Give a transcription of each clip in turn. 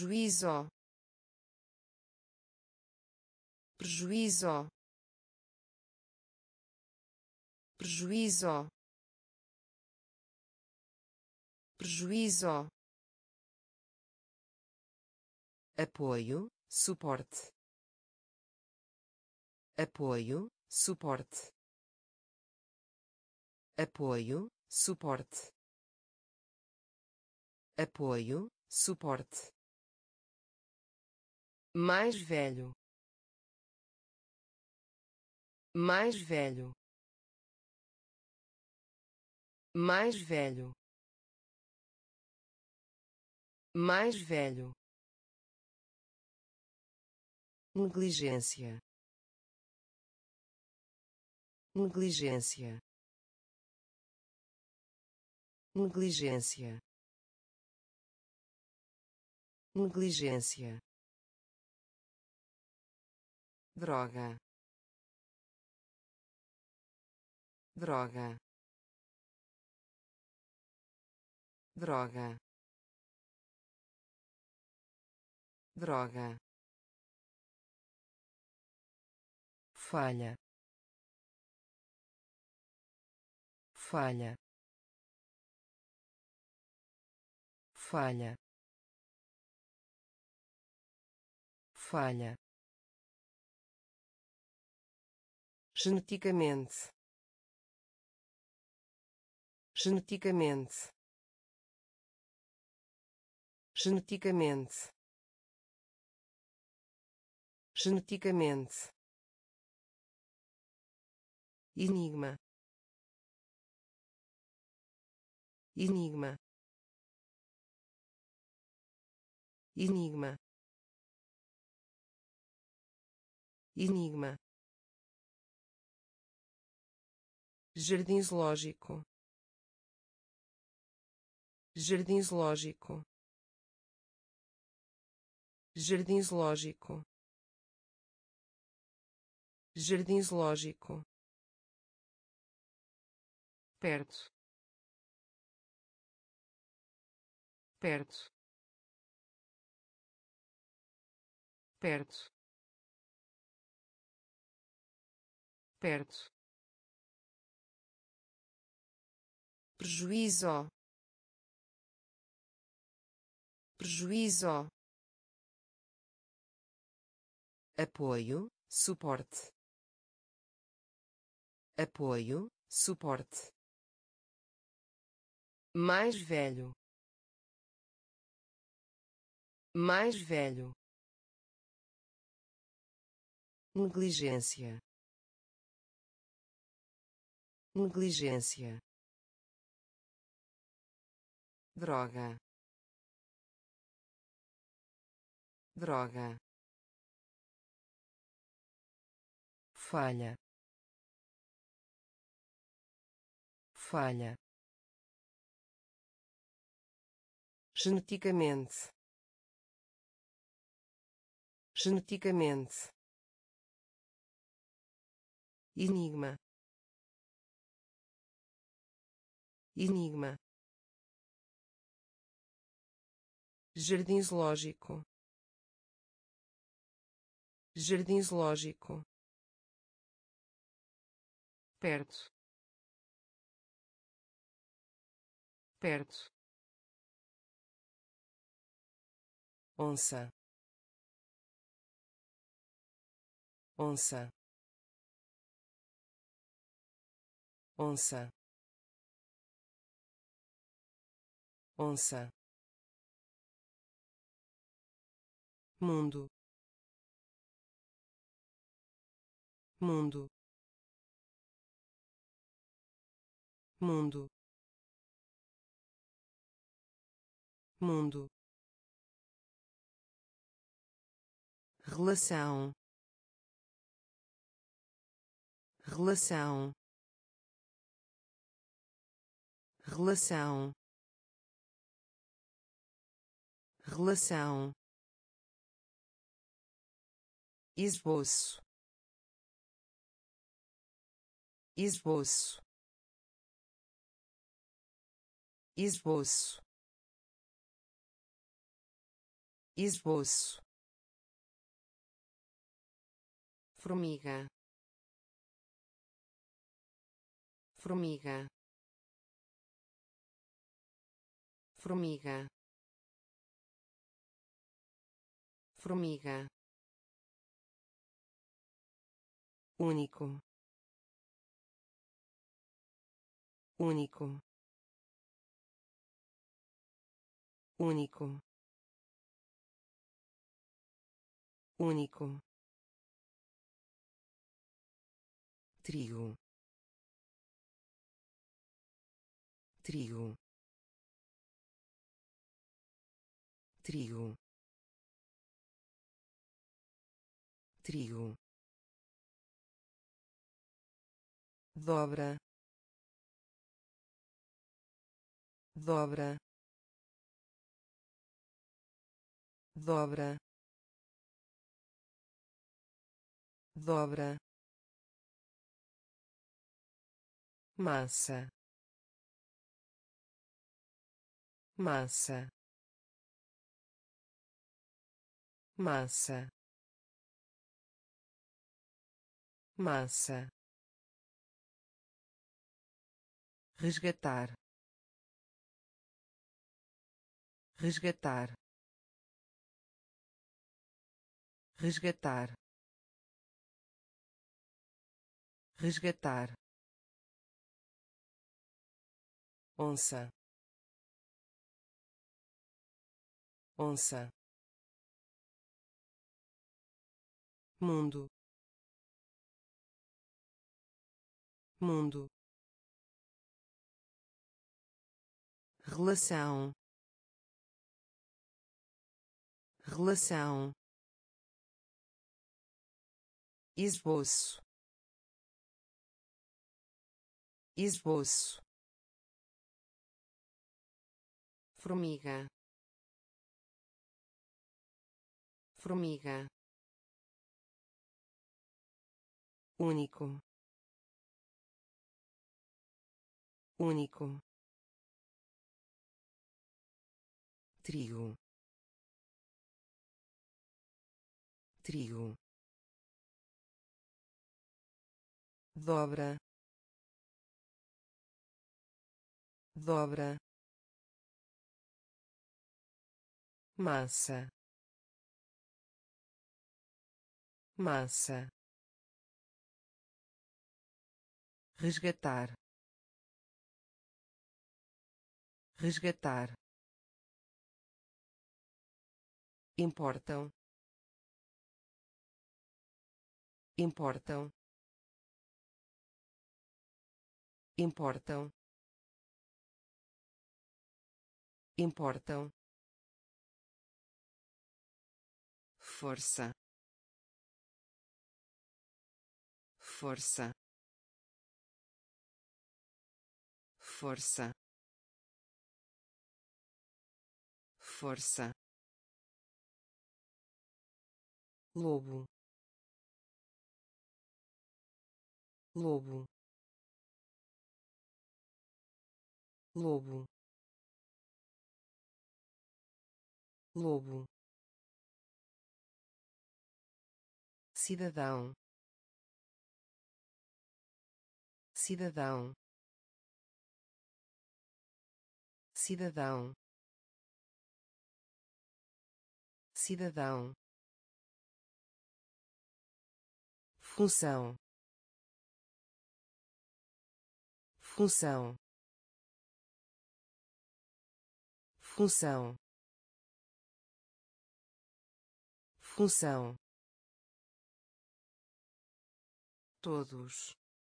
prejuízo, prejuízo, prejuízo, prejuízo, apoio, suporte, apoio, suporte, apoio, suporte, apoio, suporte, mais velho, mais velho, mais velho, mais velho, negligência, negligência, negligência, negligência, droga, droga, droga, droga, falha, falha, falha, falha, geneticamente, geneticamente, geneticamente, geneticamente, enigma, enigma, enigma, enigma, jardim zoológico, jardim zoológico, jardim zoológico, jardim zoológico, perto, perto, perto, perto, prejuízo, prejuízo, apoio, suporte, apoio, suporte, mais velho, mais velho, negligência, negligência, droga, droga, falha, falha, geneticamente, geneticamente, enigma, enigma, jardim zoológico, jardim zoológico, perto, perto, onça, onça, onça, onça, mundo, mundo, mundo, mundo, relação, relação, relação, relação, esboço, esboço, esboço, esboço, formiga, formiga, formiga, formiga, único, único, único, único, trigo, trigo, trigo, trigo, dobra, dobra, dobra, dobra, massa, massa, massa, massa, resgatar, resgatar, resgatar, resgatar, onça, onça, mundo, mundo, relação, relação, esboço, esboço, formiga, formiga, único, único, trigo, trigo, dobra, dobra, massa, massa, resgatar, resgatar, importam, importam, importam, importam, força, força, força, força, lobo, lobo, lobo, lobo, cidadão, cidadão, cidadão, cidadão, função, função, função, função, todos,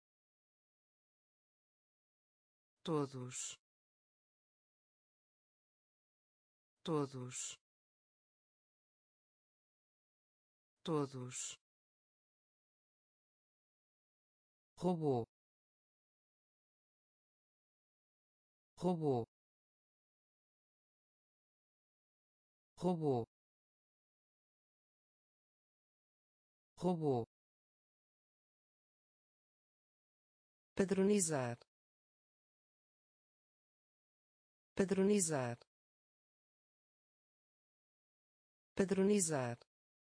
todos, todos, todos, robô, robô, robô, robô, padronizar, padronizar, padronizar,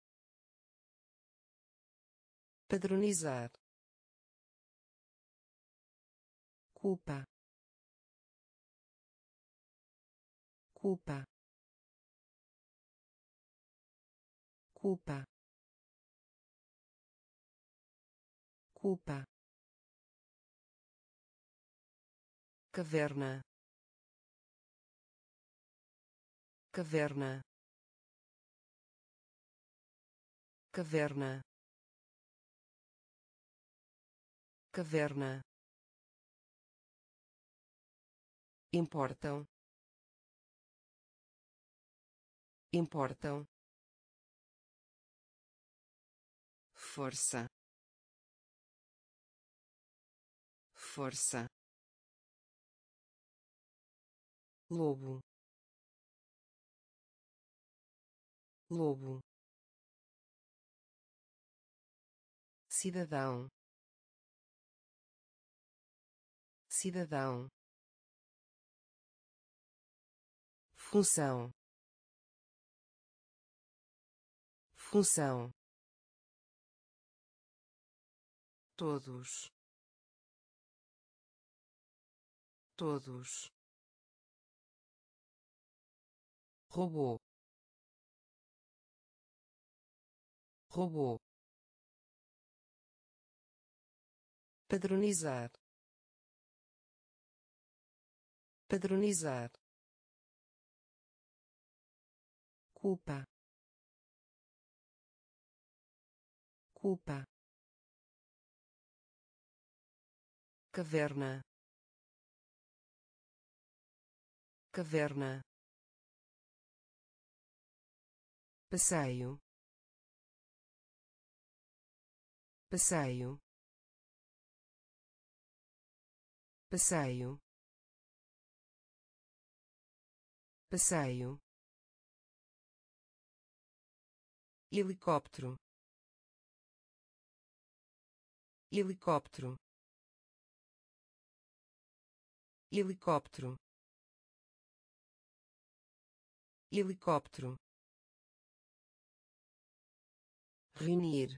padronizar, culpa, culpa, culpa, culpa, caverna, caverna, caverna, caverna, importam, importam, força, força, lobo, lobo, cidadão, cidadão, função, função, todos, todos, robô, robô, padronizar, padronizar, culpa, culpa, caverna, caverna, passeio, passeio, passeio, passeio, helicóptero, helicóptero, helicóptero, helicóptero, reunir,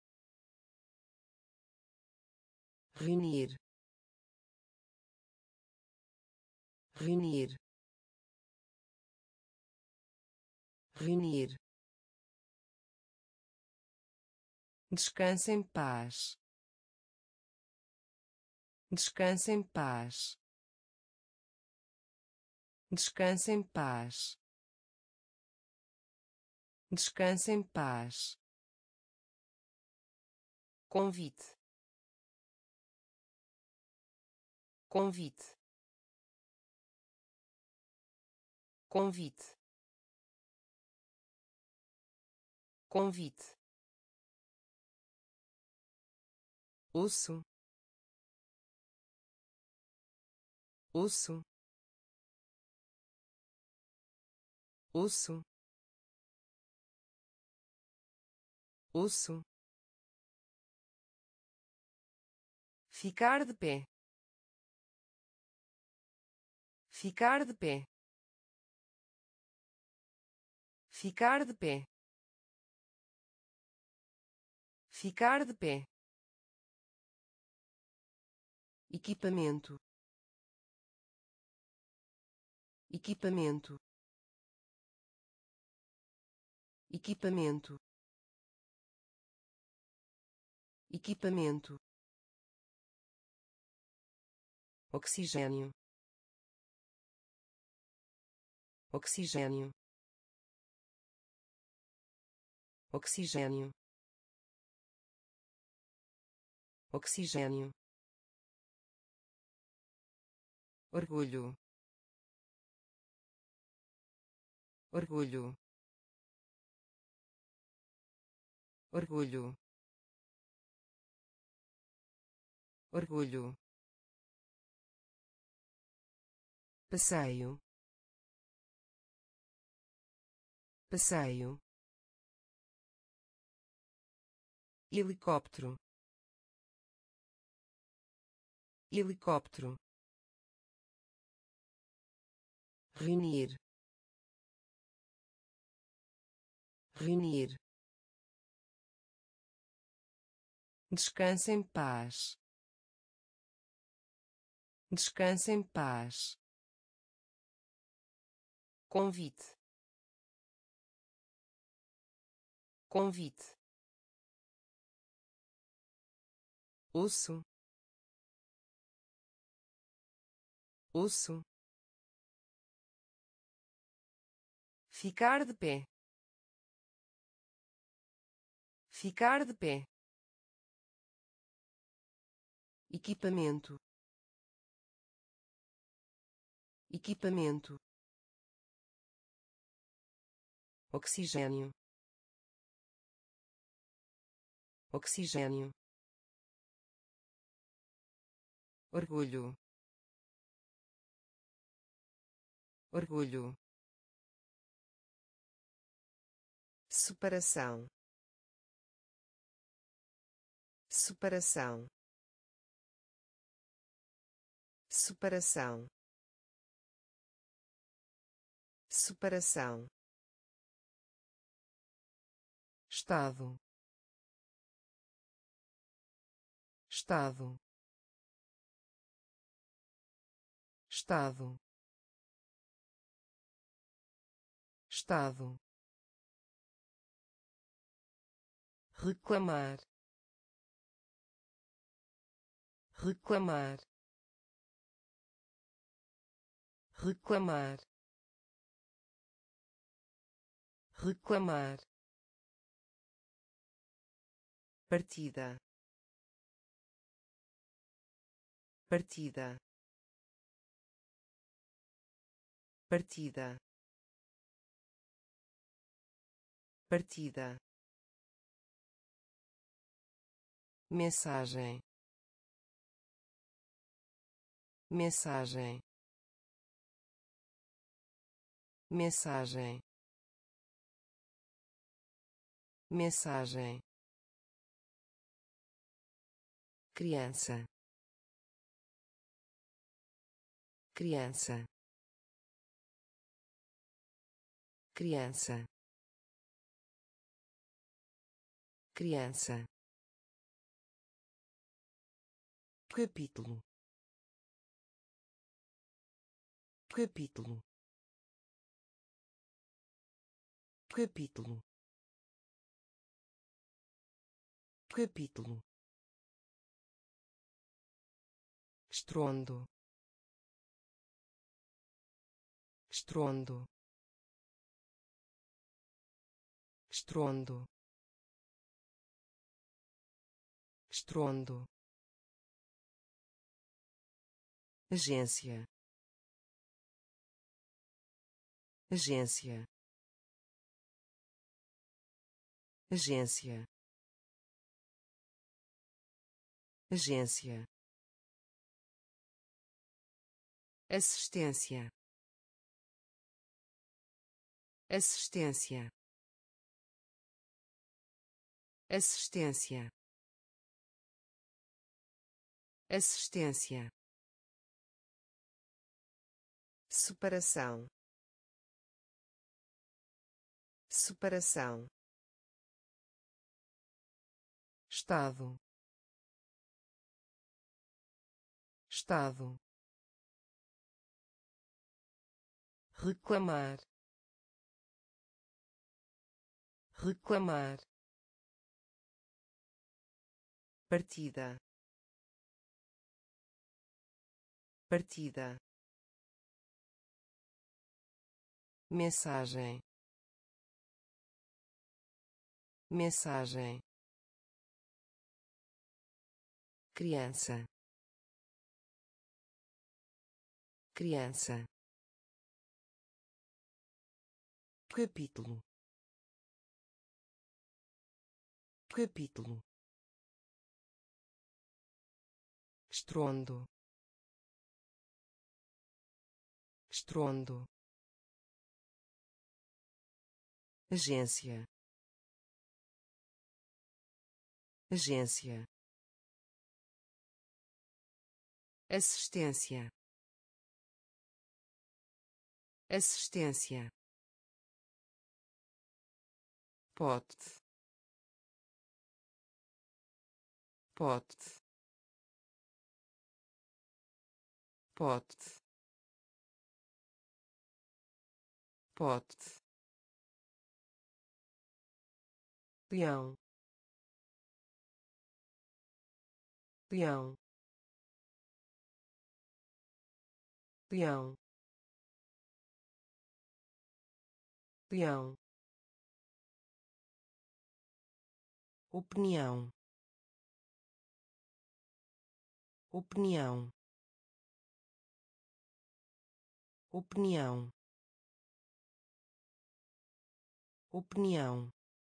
reunir, reunir, reunir, descanse em paz, descanse em paz, descanse em paz, descanse em paz, convite, convite, convite, convite, osso, osso, osso, osso, ficar de pé, ficar de pé, ficar de pé, ficar de pé, equipamento, equipamento, equipamento, equipamento, oxigênio, oxigênio, oxigênio, oxigênio, orgulho, orgulho, orgulho, orgulho, passeio, passeio, helicóptero, helicóptero, reunir, reunir, descanse em paz, descanse em paz, convite, convite, osso, osso, ficar de pé, ficar de pé, equipamento, equipamento, oxigênio, oxigênio, orgulho, orgulho, separação, separação, separação, separação, estado, estado, estado, estado, reclamar, reclamar, reclamar, reclamar, partida, partida, partida, partida, mensagem, mensagem, mensagem, mensagem, criança, criança, criança, criança, capítulo, capítulo, capítulo, capítulo, estrondo, estrondo, estrondo, estrondo, agência, agência, agência, agência, assistência, assistência, assistência, assistência, separação, separação, estado, estado, reclamar, reclamar, partida, partida, mensagem, mensagem, criança, criança, capítulo, capítulo, estrondo, estrondo, agência, agência, assistência, assistência, pote, pote, pote, pote, leão, leão, leão, leão, opinião, opinião, opinião, opinião,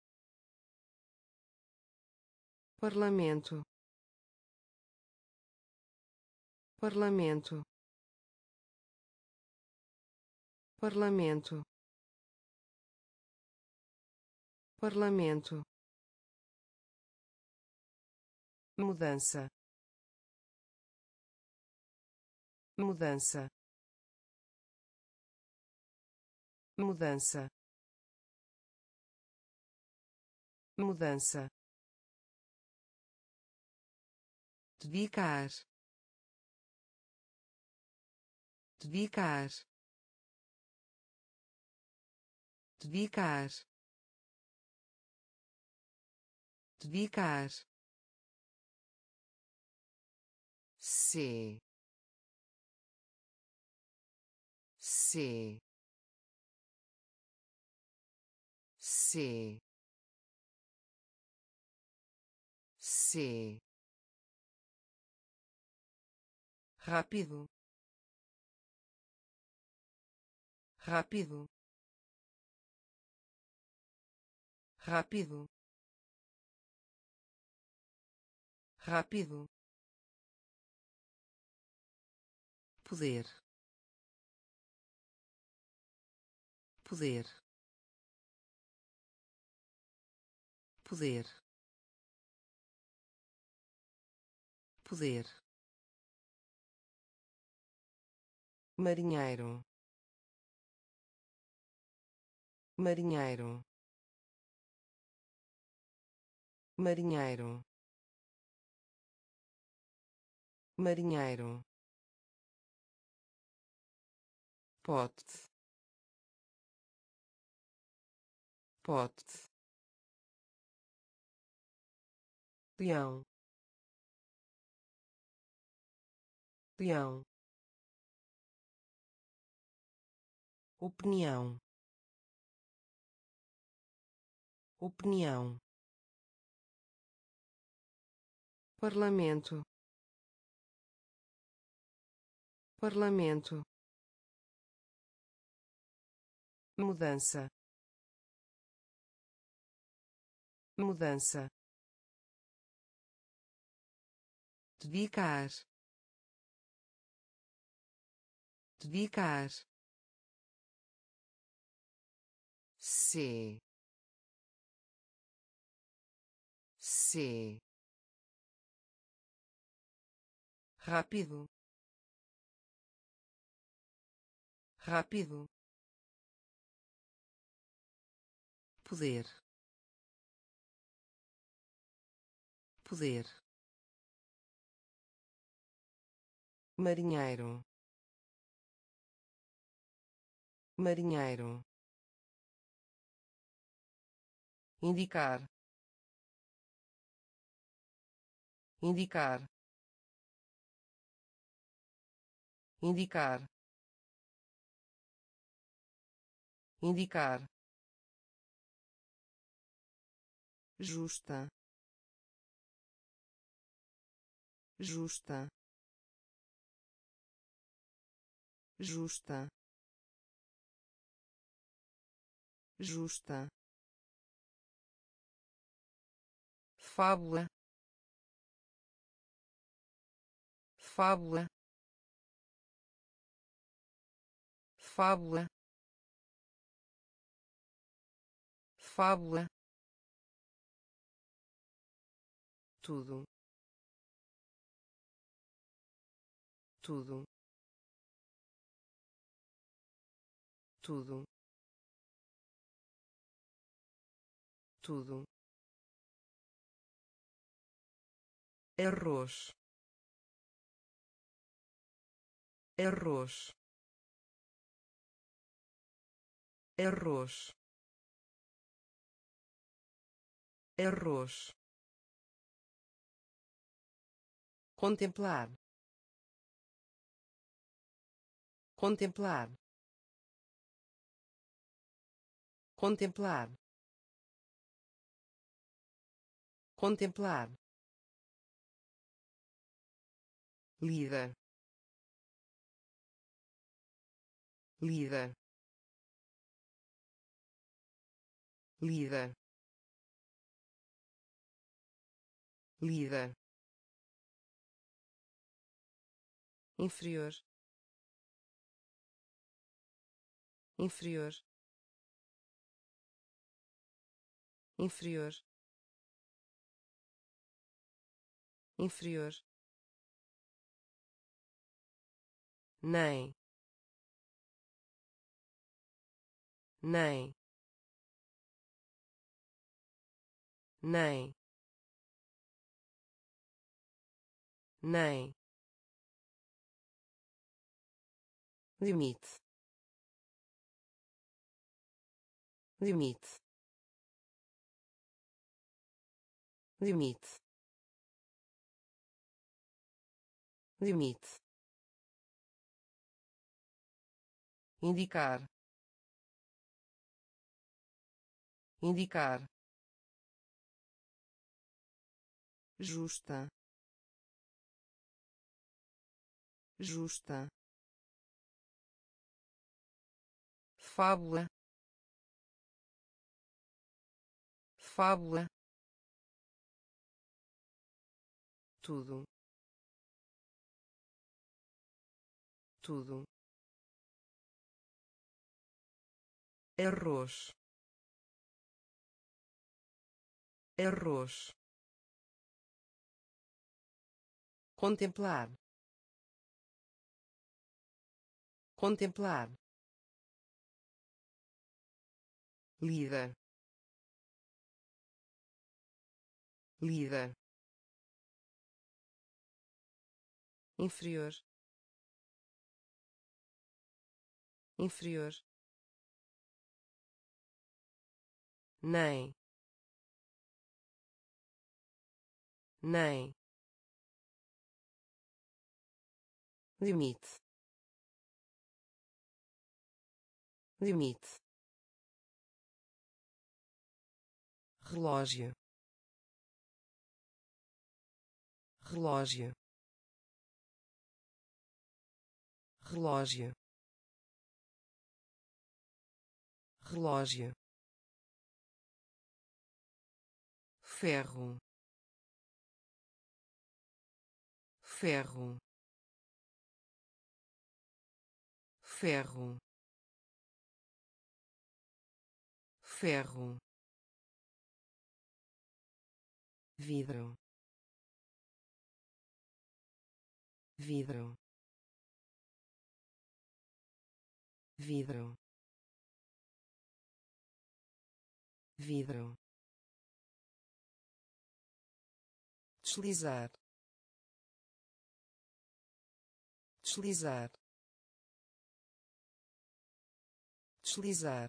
parlamento, parlamento, parlamento, parlamento, mudança, mudança, mudança, mudança, dedicar, dedicar, dedicar, dedicar, C, C, C, C, rápido, rápido, rápido, rápido, poder, poder, poder, poder, marinheiro, marinheiro, marinheiro, marinheiro, pote, pote, leão, leão, opinião, opinião, parlamento, parlamento, mudança, mudança, dedicar, dedicar, C, C, rápido, rápido, poder, poder, marinheiro, marinheiro, indicar, indicar, indicar, indicar, justa, justa, justa, justa, fábula, fábula, fábula, fábula, tudo, tudo, tudo, tudo, arroz, arroz, arroz, arroz, contemplar, contemplar, contemplar, contemplar, líder, líder, líder, líder, inferior, inferior, inferior, inferior, nem, nem, nem, nem, limite, limite, limite, limite, indicar, indicar, justa, justa, fábula, fábula, tudo, tudo, arroz, arroz, contemplar, contemplar, líder, líder, inferior, inferior, nem, nem, limite, limite, relógio, relógio, relógio, relógio, ferro, ferro, ferro, ferro, vidro, vidro, vidro, vidro, deslizar, deslizar, deslizar,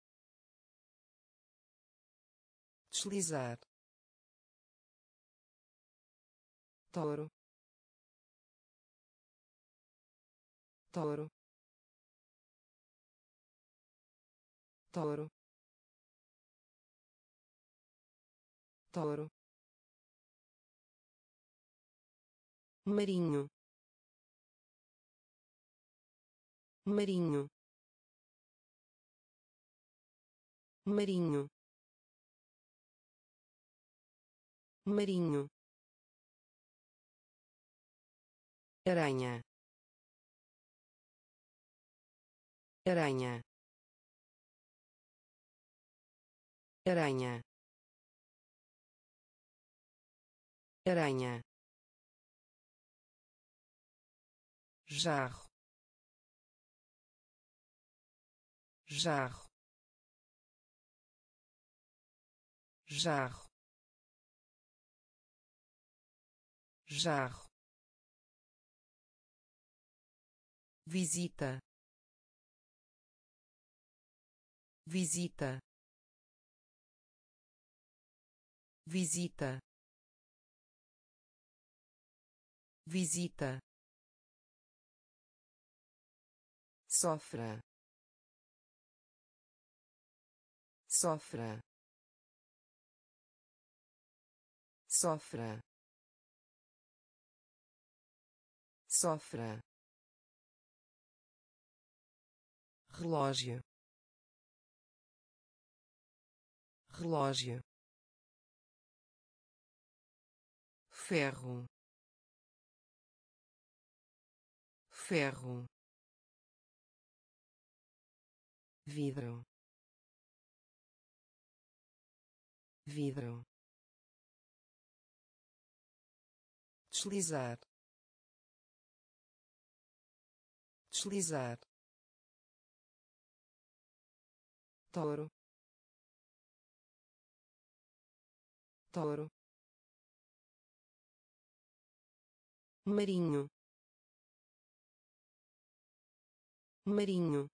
deslizar, touro, touro, touro, touro, marinho, marinho, marinho, marinho, aranha, aranha, aranha, aranha, jarro, jarro, jarro, jarro, visita, visita, visita, visita, sofra, sofra, sofra, sofra, relógio, relógio, ferro, ferro, vidro, vidro, deslizar, deslizar, touro, touro, marinho, marinho,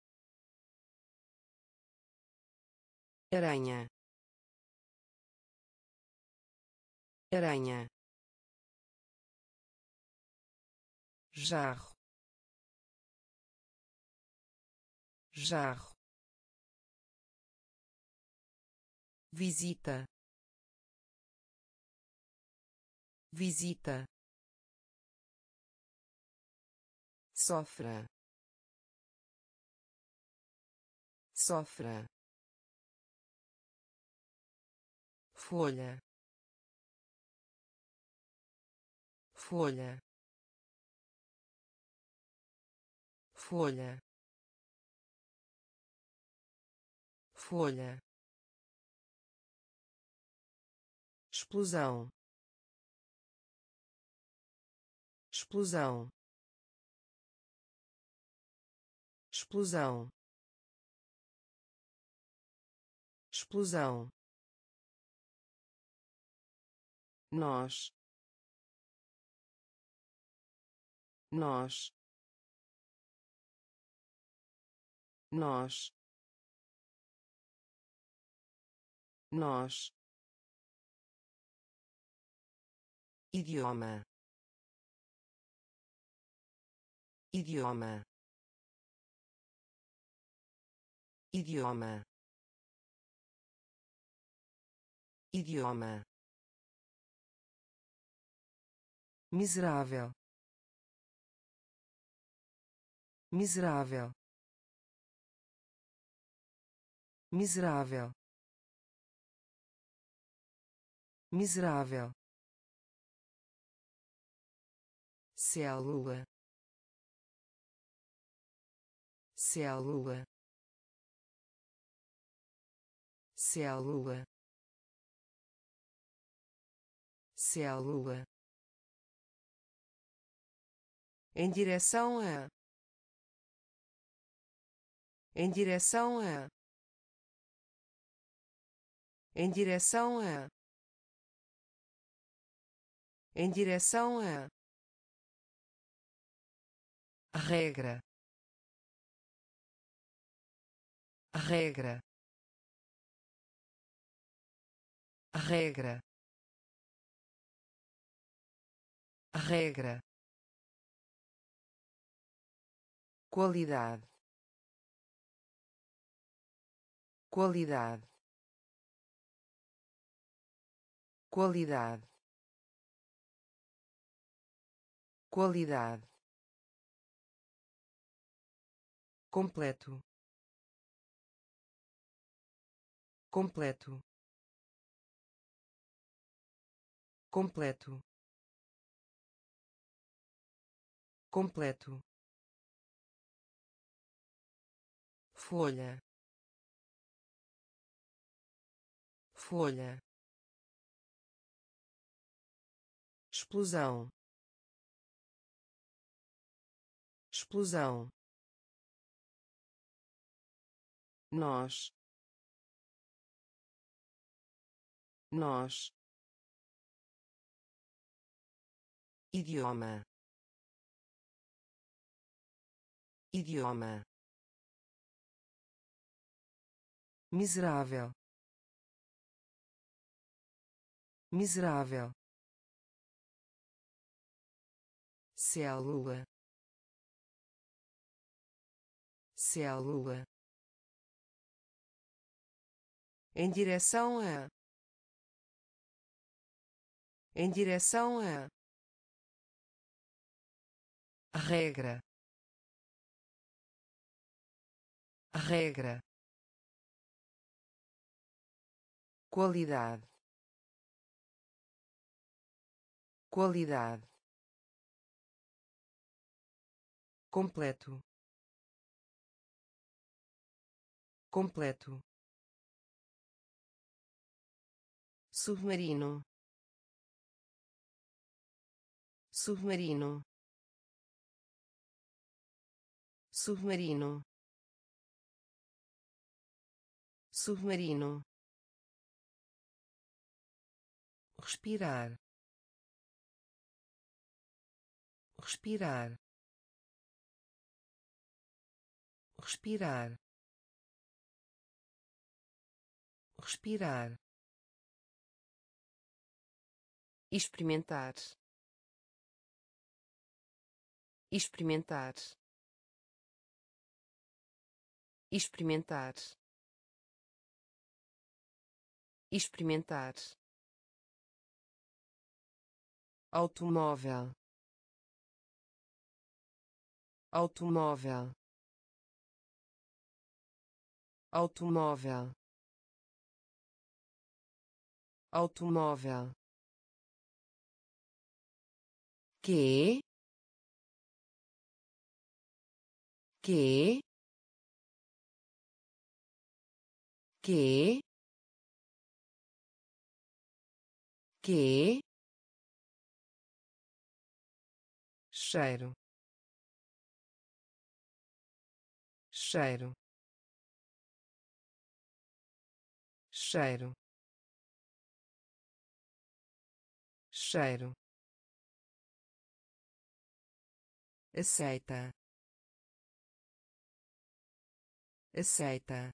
aranha, aranha, jarro, jarro, visita, visita, sofra, sofra, folha, folha, folha, folha, explosão, explosão, explosão, explosão, nós, nós, nós, nós, idioma, idioma, idioma, idioma, miserável, miserável, miserável, miserável, célula, célula, célula, célula, em direção a, em direção a, em direção a, em direção a, regra, regra, regra, regra, qualidade, qualidade, qualidade, qualidade, completo, completo, completo, completo, folha, folha, explosão, explosão, nós, nós, idioma, idioma, miserável, miserável, célula, célula, em direção a, em direção a, regra, regra, qualidade, qualidade, completo, completo, submarino, submarino, submarino, submarino, respirar, respirar, respirar, respirar, experimentar, experimentar, experimentar, experimentar, automóvel, automóvel, automóvel, automóvel, que, que, que, que, cheiro, cheiro, cheiro, cheiro, aceita, aceita,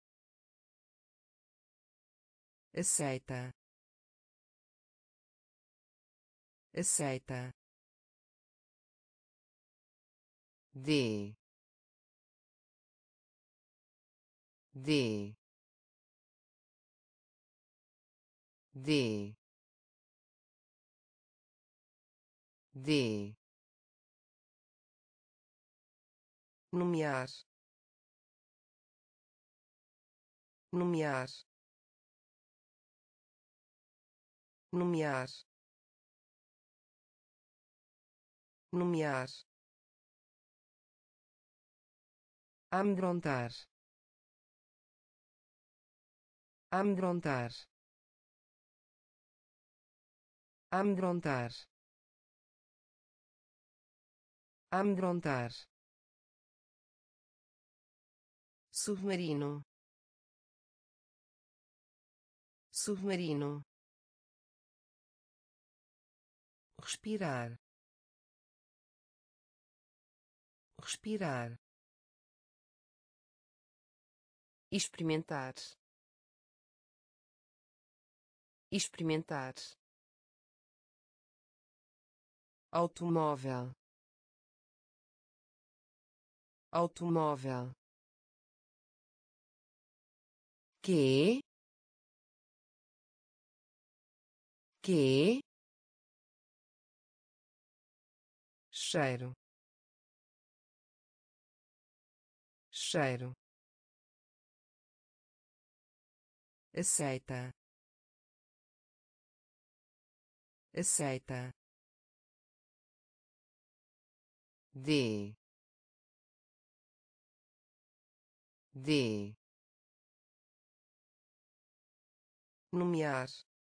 aceita, aceita, de, de, de, de, nomear, nomear, nomear, nomear, amedrontar, amedrontar, amedrontar, amedrontar, submarino, submarino, respirar, respirar, experimentar, experimentar, automóvel, automóvel, que, cheiro, cheiro, aceita, aceita, de, nomear,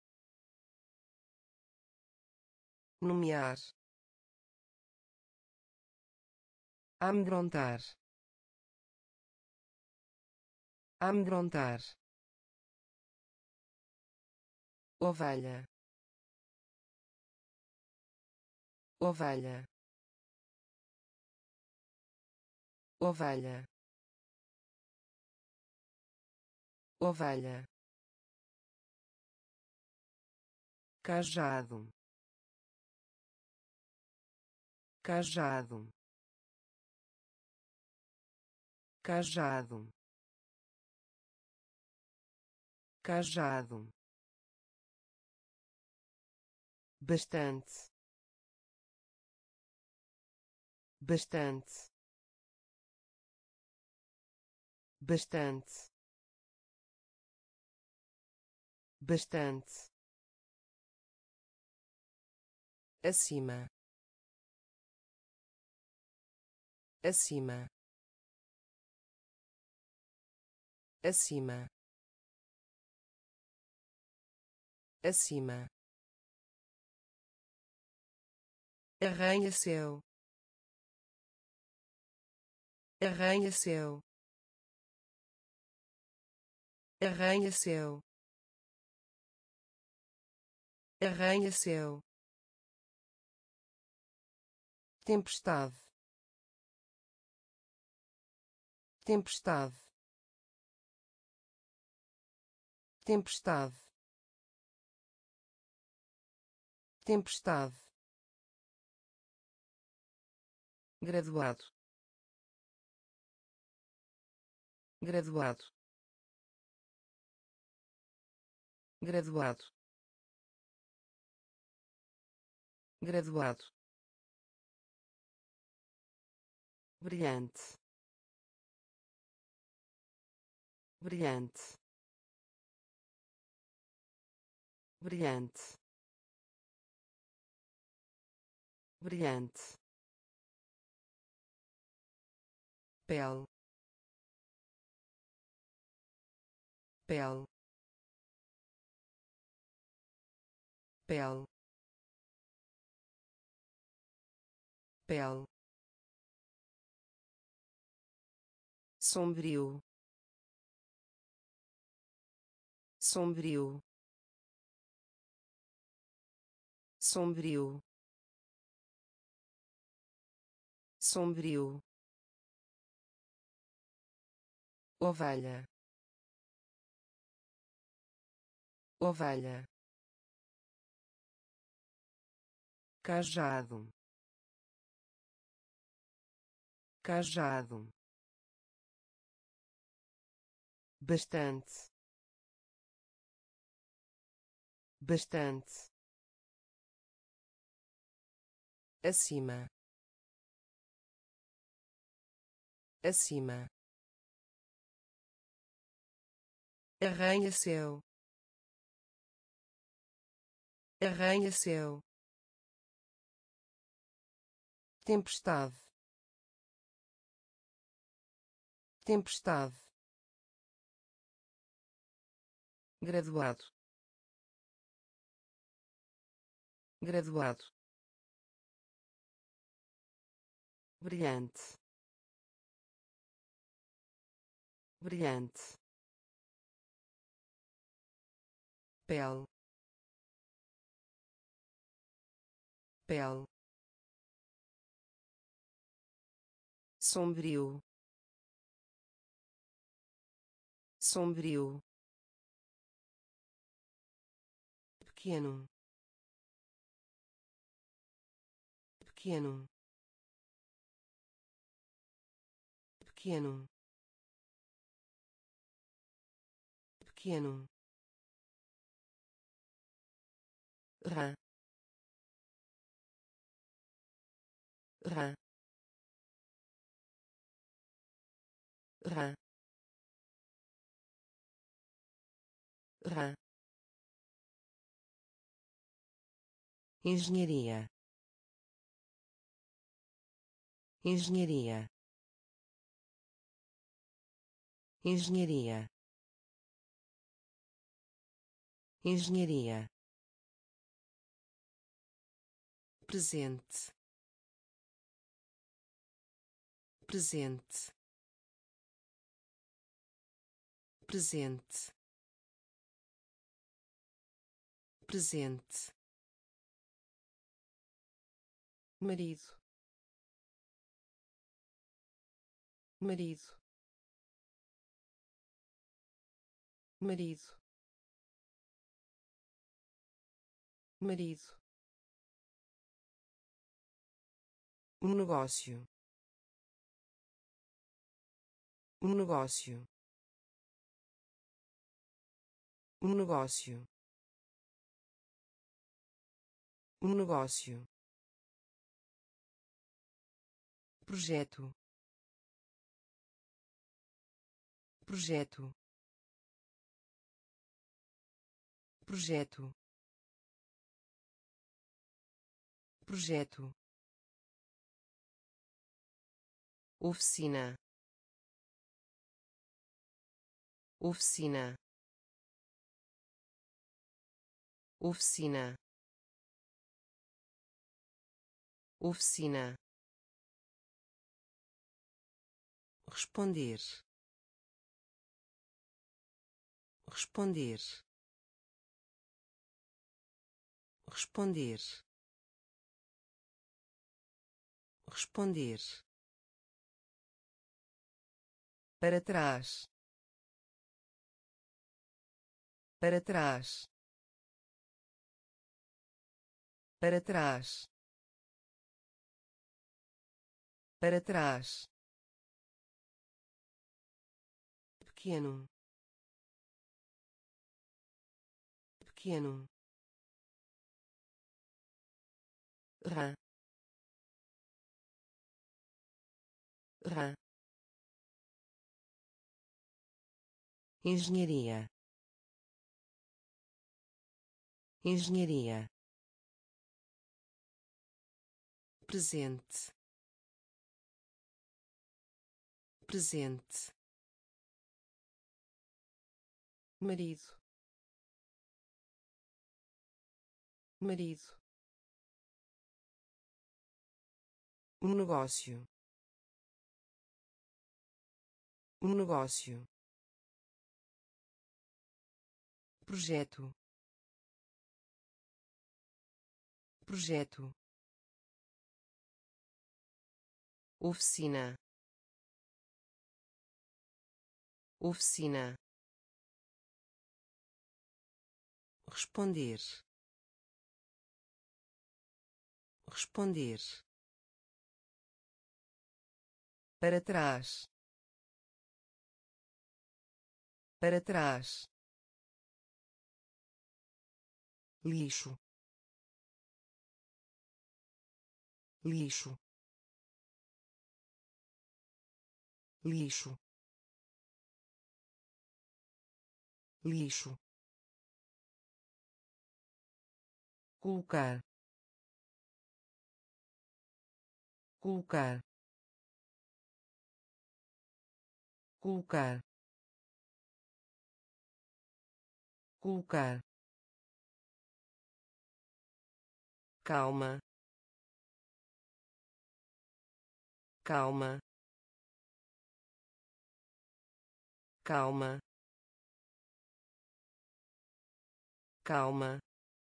nomear, amedrontar, amedrontar, ovelha, ovelha, ovelha, ovelha, cajado, cajado, cajado, cajado, bastante, bastante, bastante, bastante, acima, acima, acima, acima, arranha-céu, arranha-céu, arranha-céu, arranha-céu, tempestade, tempestade, tempestade, tempestade, graduado, graduado, graduado, graduado, brilhante, brilhante, brilhante, brilhante, pele, pele, pele, pele, sombrio, sombrio, sombrio, sombrio, ovelha, ovelha, cajado, cajado, bastante, bastante, acima, acima, arranha-céu, arranha-céu, tempestade, tempestade, graduado, graduado, brilhante, brilhante, pele, pele, sombrio, sombrio, pequeno, pequeno, pequeno, pequeno, rã, rã, rã, rã, engenharia, engenharia, engenharia, engenharia, presente, presente, presente, presente, marido, marido, marido, marido, um negócio, um negócio, um negócio, um negócio, projeto, projeto, projeto, projeto, oficina, oficina, oficina, oficina, responder, responder, responder, responder, para trás, para trás, para trás, para trás, pequeno, pequeno, rã, rã, engenharia, engenharia, presente, presente, marido, marido, um negócio, um negócio, projeto, projeto, oficina, oficina, responder, responder, para trás, para trás, lixo, lixo, lixo, lixo, colocar, colocar, colocar, colocar, calma, calma, calma, calma,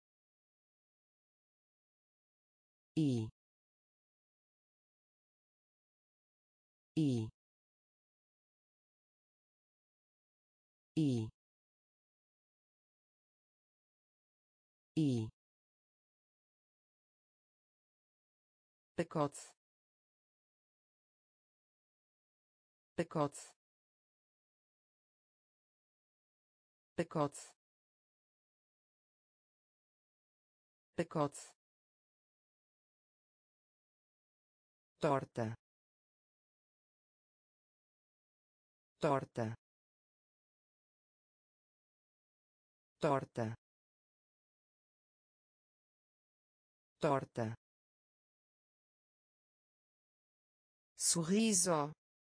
e e e e pacote, pacote, pacote, pacote, torta, torta, torta, torta, sorriso,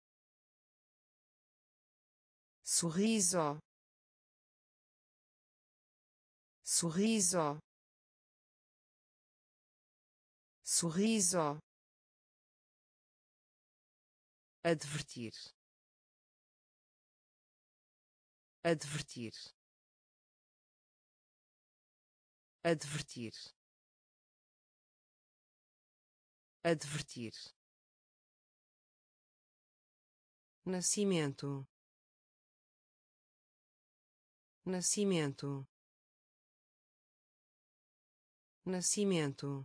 sorriso, sorriso, sorriso, advertir, advertir, advertir, advertir, nascimento, nascimento, nascimento,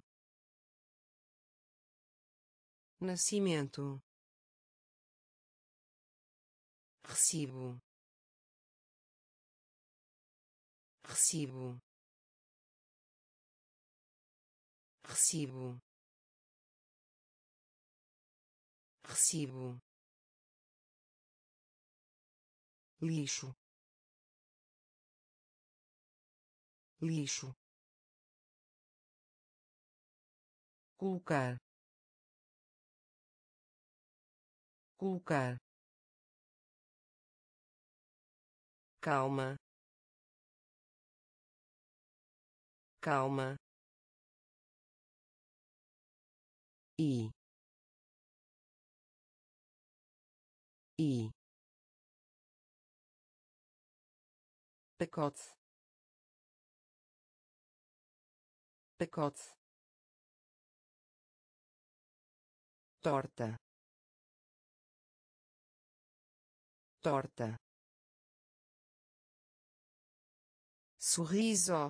nascimento, recibo, recibo, recibo, recibo, lixo, lixo, colocar, colocar, calma, calma, e pacote, pacote, torta, torta, sorriso,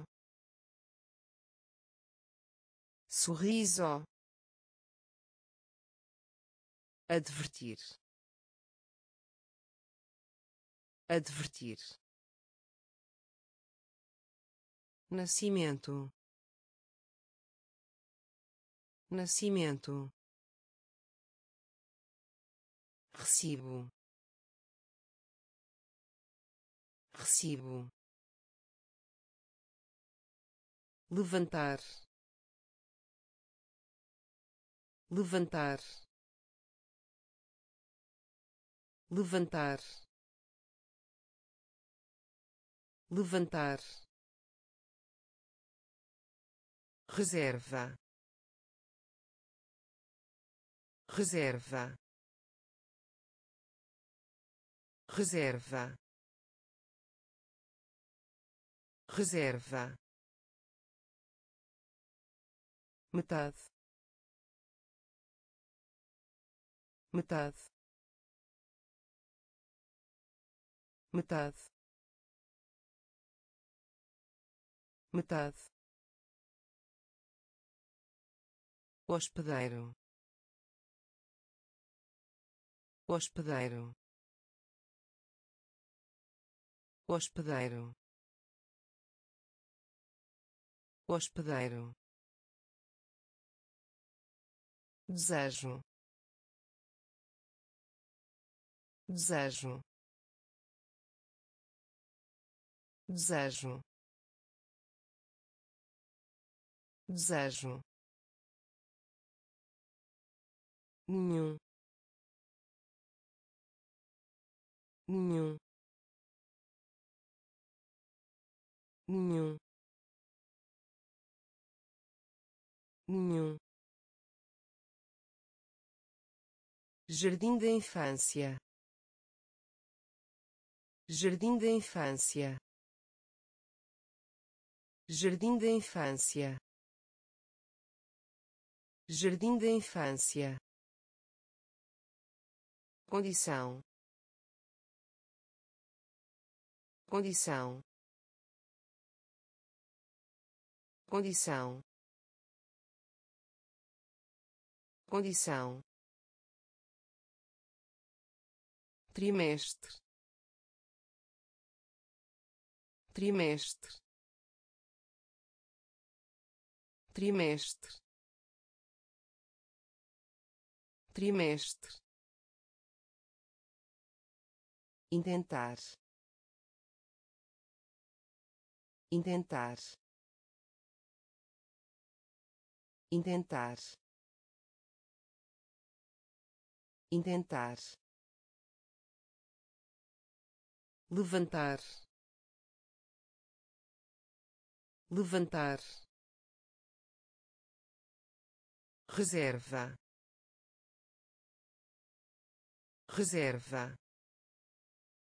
sorriso, advertir, advertir, nascimento, nascimento, recibo, recibo, levantar, levantar, levantar, levantar, reserva, reserva, reserva, reserva, metade, metade, metade, metade, hospedeiro, hospedeiro, hospedeiro, hospedeiro, desejo, desejo, desejo, desejo, nenhum, nenhum, nenhum, nenhum, jardim da infância, jardim da infância, jardim da infância, jardim da infância, condição, condição, condição, condição, trimestre, trimestre, trimestre, trimestre, intentar, intentar, intentar, intentar, levantar, levantar, reserva, reserva,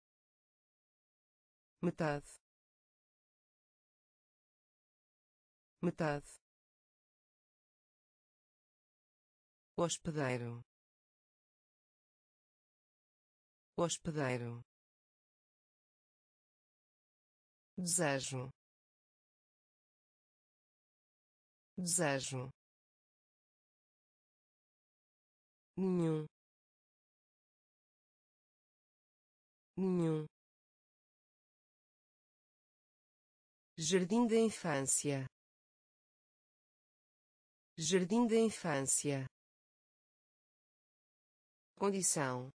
metade, metade, hospedeiro, hospedeiro, desejo, desejo, nenhum, nenhum, jardim da infância, jardim da infância, condição,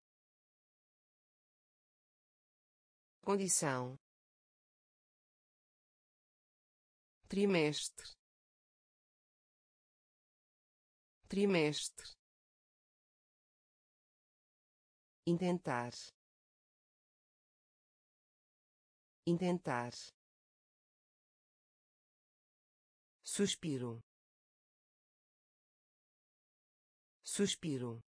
condição, trimestre, trimestre, intentar, intentar, suspiro, suspiro,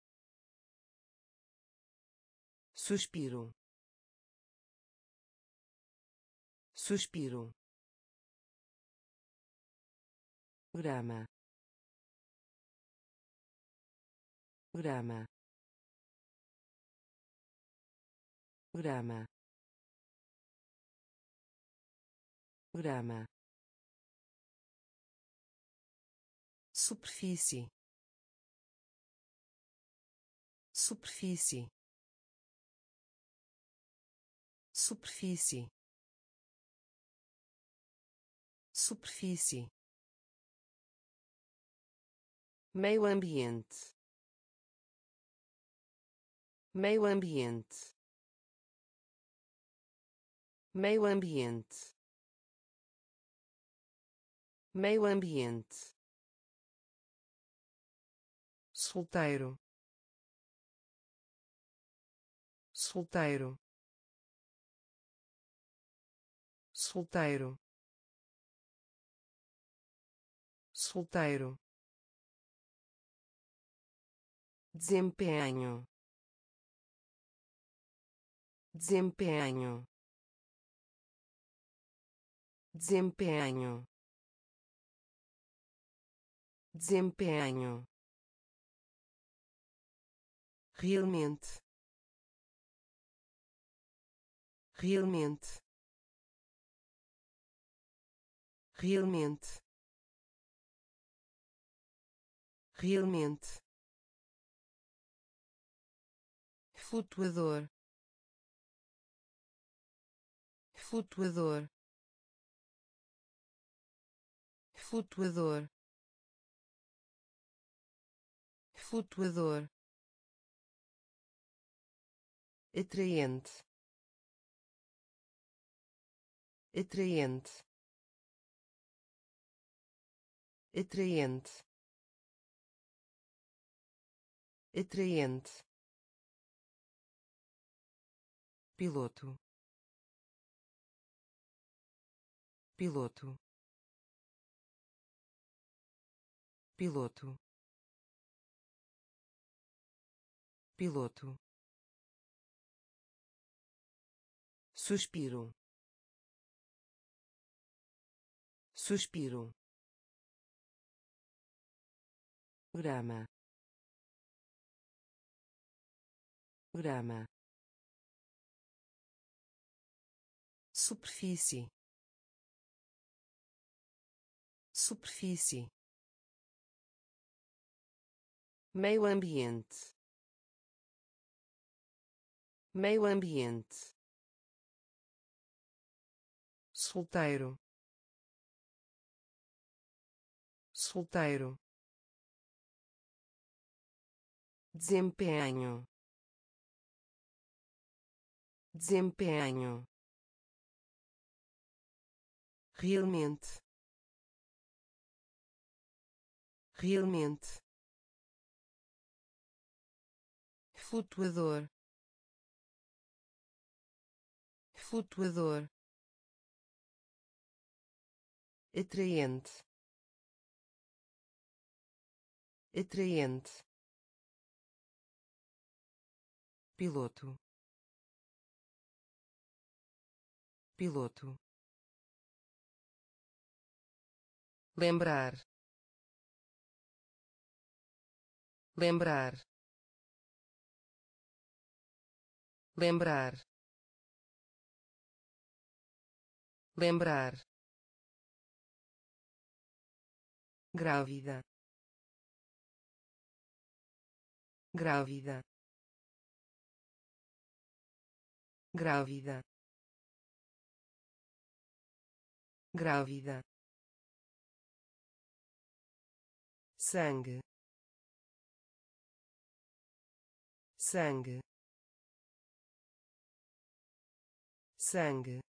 suspiro, suspiro, grama, grama, grama, grama, superfície, superfície, superfície, superfície, meio ambiente, meio ambiente, meio ambiente, meio ambiente, solteiro, solteiro, solteiro, solteiro, desempenho, desempenho, desempenho, desempenho, realmente, realmente, realmente, realmente, flutuador, flutuador, flutuador, flutuador, atraente, atraente, atraente, atraente, piloto, piloto, piloto, piloto, suspiro, suspiro, grama, grama, superfície, superfície, meio ambiente, meio ambiente, solteiro, solteiro, desempenho, desempenho, realmente, realmente, flutuador, flutuador, atraente, atraente, piloto, piloto, lembrar, lembrar, lembrar, lembrar, grávida, grávida, grávida, grávida, sangue, sangue, sangue,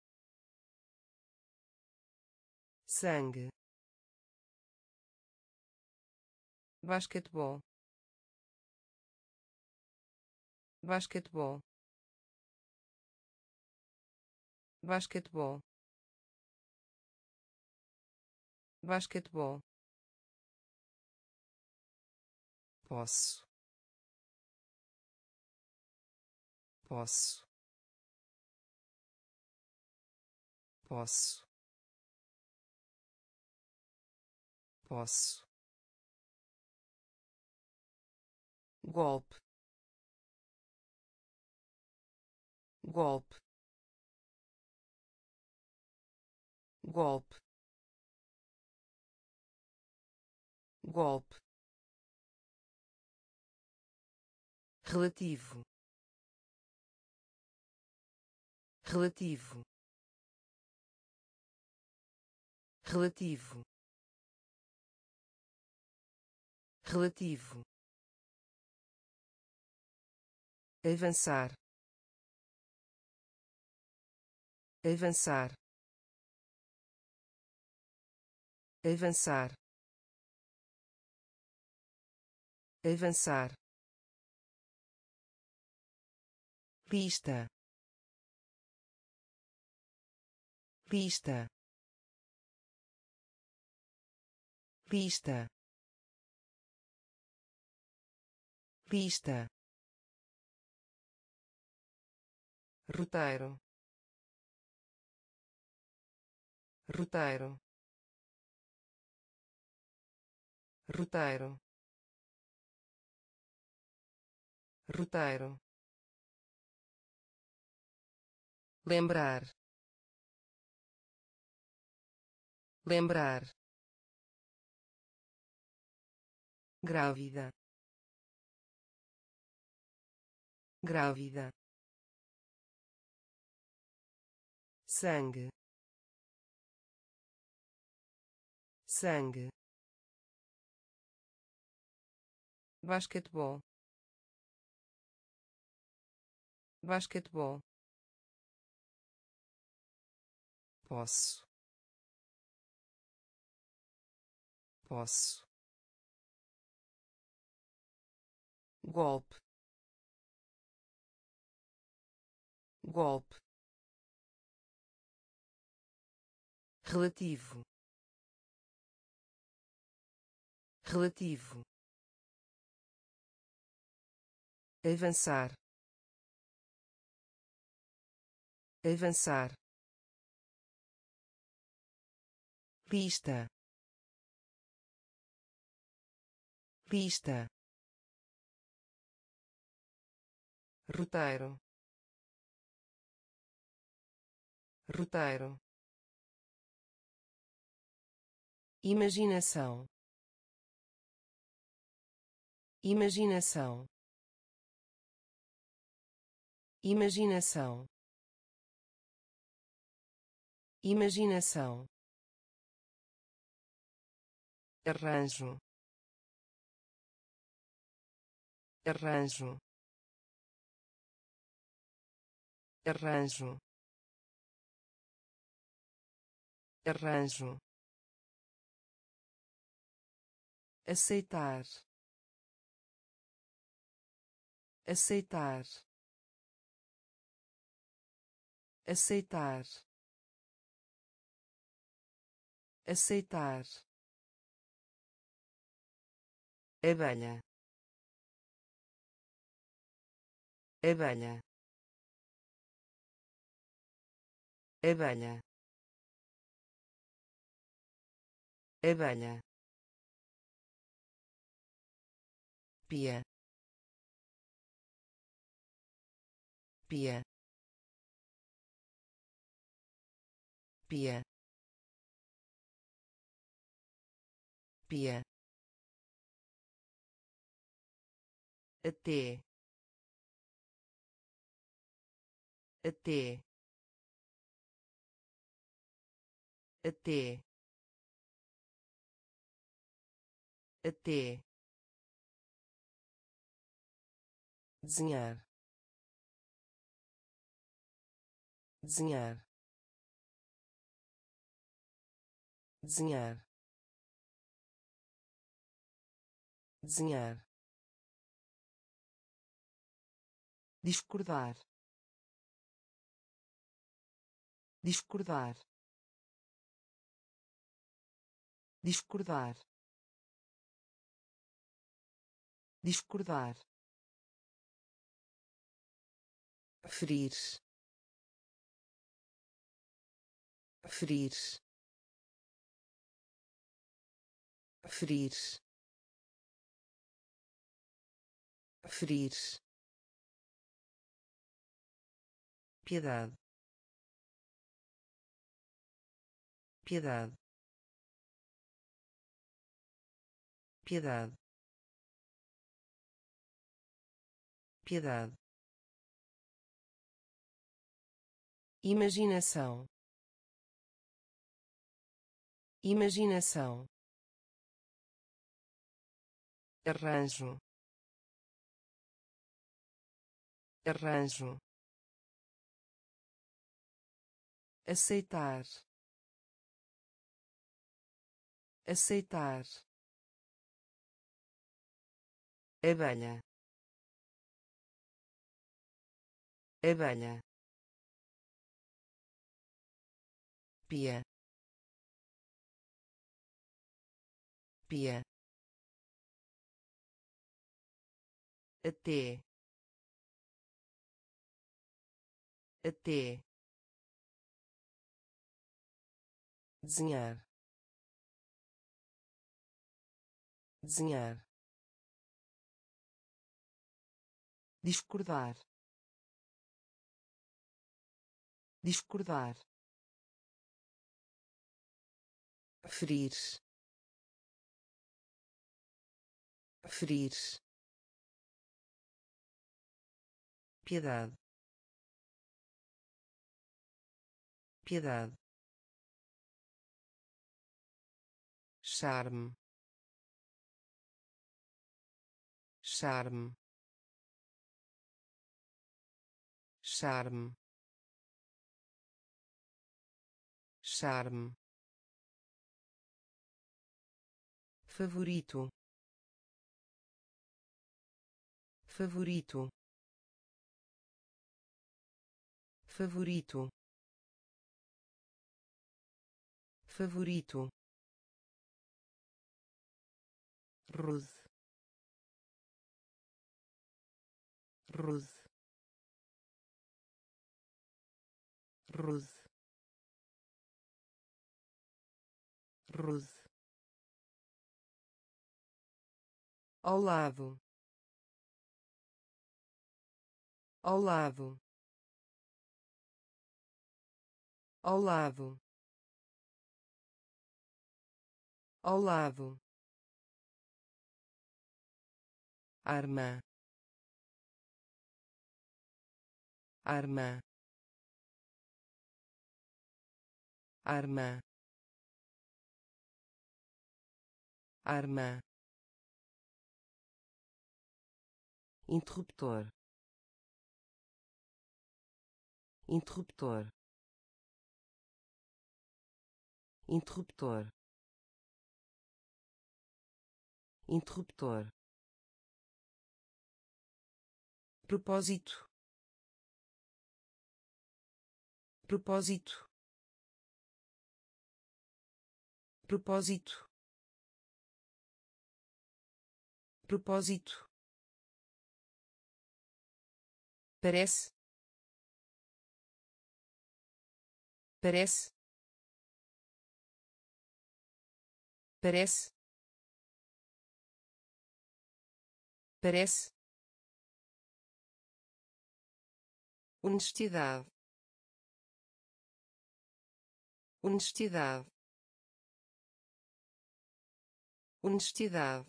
sangue, basquetebol, basquetebol, basquetebol, basquetebol, posso, posso, posso, posso, golpe, golpe, golpe, golpe, relativo, relativo, relativo, relativo, avançar, avançar, avançar, avançar, lista, lista, lista, lista, roteiro, roteiro, roteiro, roteiro, lembrar, lembrar, grávida, grávida, sangue, sangue, basquetebol, basquetebol, posso, posso, golpe, golpe, relativo, relativo, avançar, avançar, lista, lista, roteiro, roteiro, imaginação, imaginação, imaginação, imaginação, arranjo, arranjo, arranjo, arranjo, aceitar, aceitar, aceitar, aceitar, abelha, abelha, abelha, abelha, pia, pia, pia, pia, até, até, até, até, desenhar, desenhar, desenhar, desenhar, discordar, discordar, discordar, discordar, ferir, ferir, ferir, ferir, piedade, piedade, piedade, piedade, imaginação, imaginação, arranjo, arranjo, aceitar, aceitar, abelha, abelha, pia, pia, até, até, desenhar, desenhar, discordar, discordar, ferir, ferir, piedade, piedade, charme, charme, charme, charme, favorito, favorito, favorito, favorito, rude, rude, rude, rude, ao lado, ao lado, ao lado, ao lado, arma, arma, arma, arma, interruptor, interruptor, interruptor, interruptor, propósito, propósito, propósito, propósito, parece, parece, parece, parece, honestidade, honestidade, honestidade,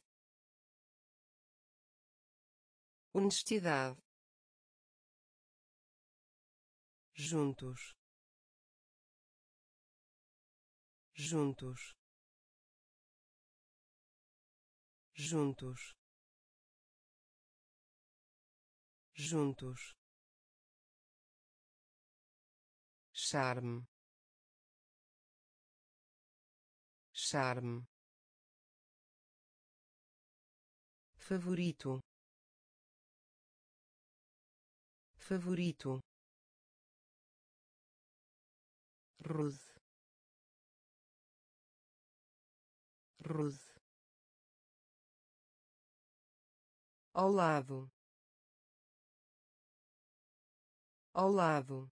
honestidade, juntos, juntos, juntos, juntos, charme, charme, favorito, favorito, rude, rude, ao lado, ao lado,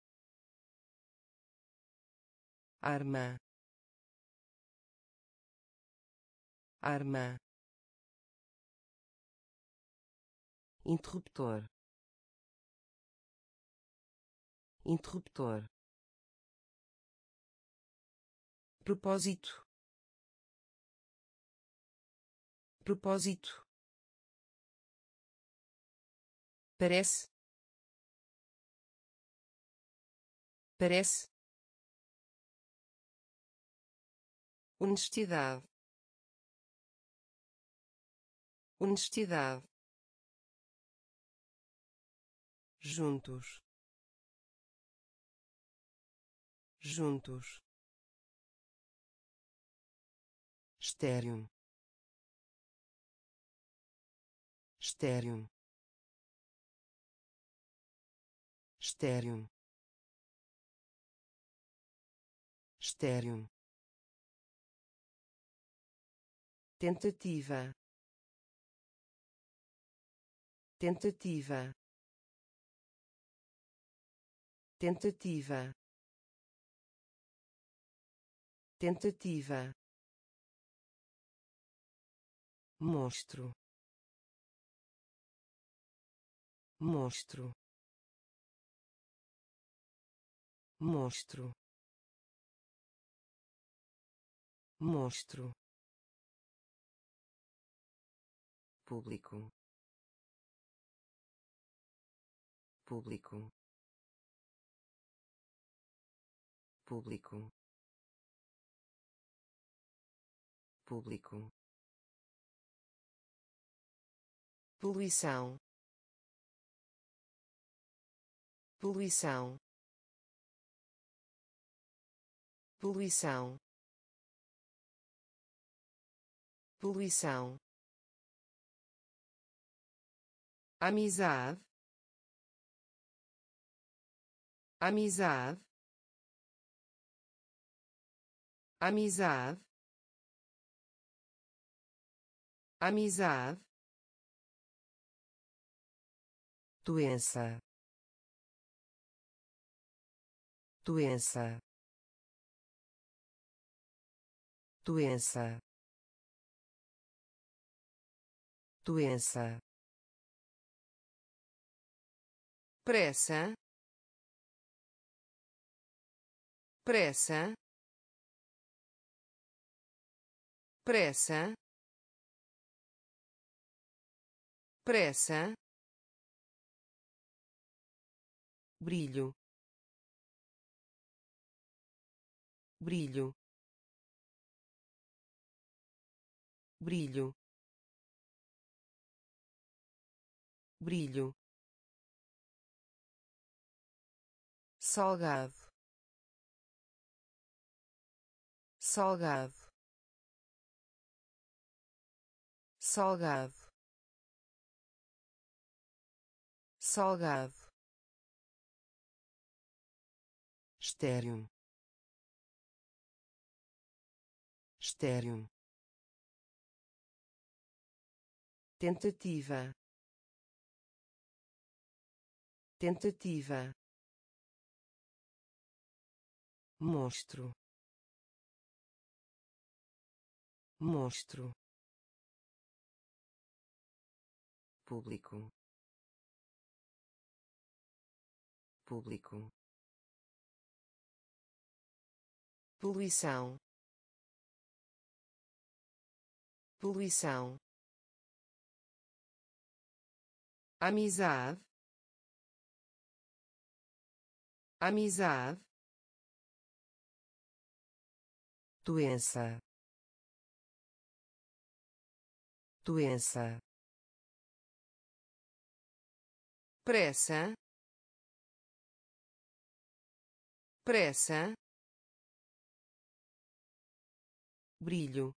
arma, arma, interruptor, interruptor, propósito, propósito, parece, parece, honestidade, honestidade, juntos, juntos, estéreo, estéreo, estéreo, estéreo, tentativa, tentativa, tentativa, tentativa, monstro, monstro, monstro, monstro, público, público, público, público, poluição, poluição, poluição, poluição, amizade, amizade, amizade, amizade, doença, doença, doença, doença, pressa, pressa, pressa, pressa, brilho, brilho, brilho, brilho, salgado, salgado, salgado, salgado, estéreo, estéreo, tentativa, tentativa, monstro, monstro, público, público, poluição, poluição, amizade, amizade, doença, doença, pressa, pressa, brilho,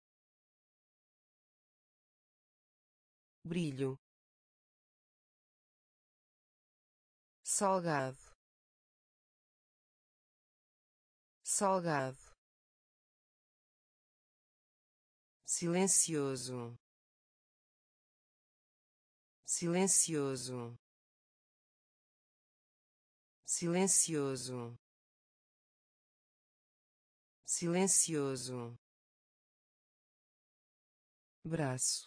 brilho, salgado, salgado, silencioso, silencioso, silencioso, silencioso, braço,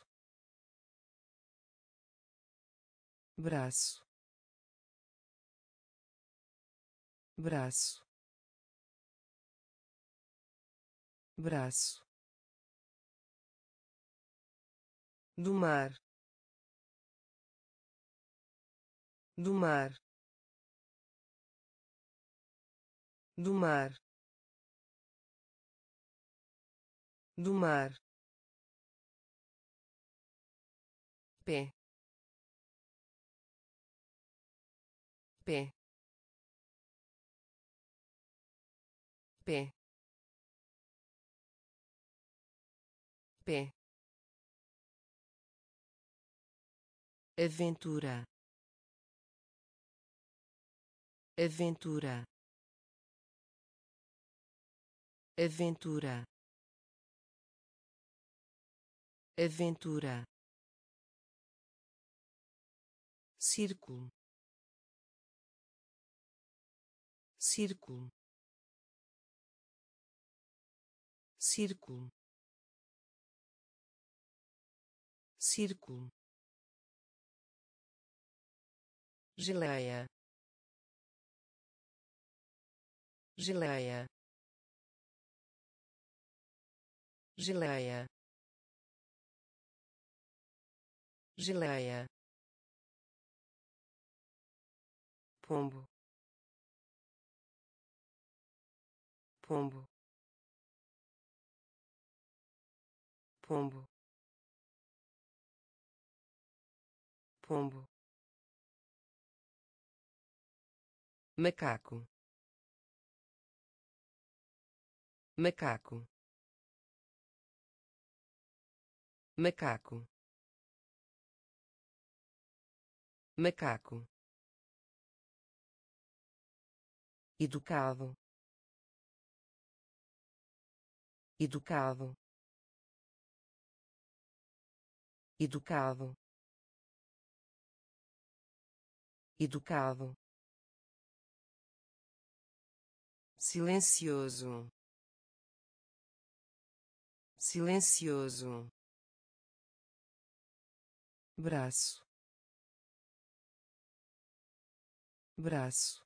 braço, braço, braço, do mar, do mar, do mar, do mar, pé, pé, pé, pé, aventura, aventura, aventura, aventura, círculo, círculo, círculo, círculo, geleia, geleia, geleia, geleia, pombo, pombo, pombo, pombo, macaco, macaco, macaco, macaco, educado, educado, educado, educado, silencioso, silencioso, braço, braço,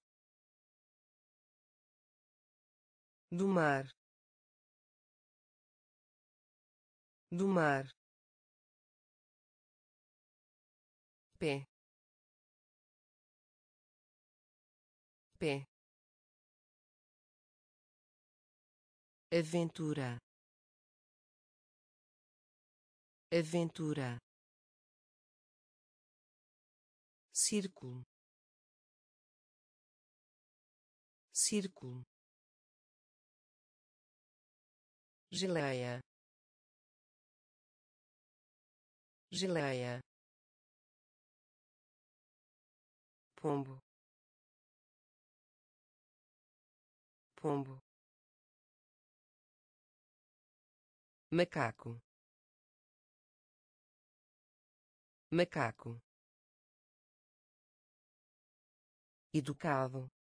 do mar, do mar, pé, pé, aventura, aventura, círculo, círculo, geleia, geleia, pombo, pombo, macaco, macaco, educado,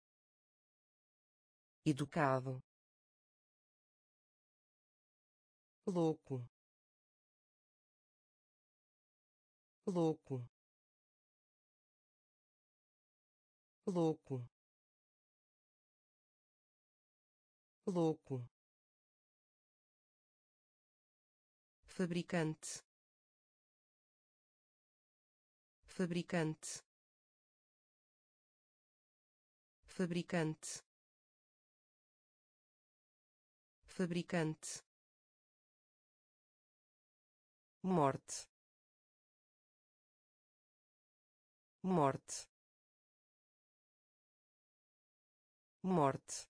educado, louco, louco, louco, louco, fabricante, fabricante, fabricante, fabricante, morte, morte, morte,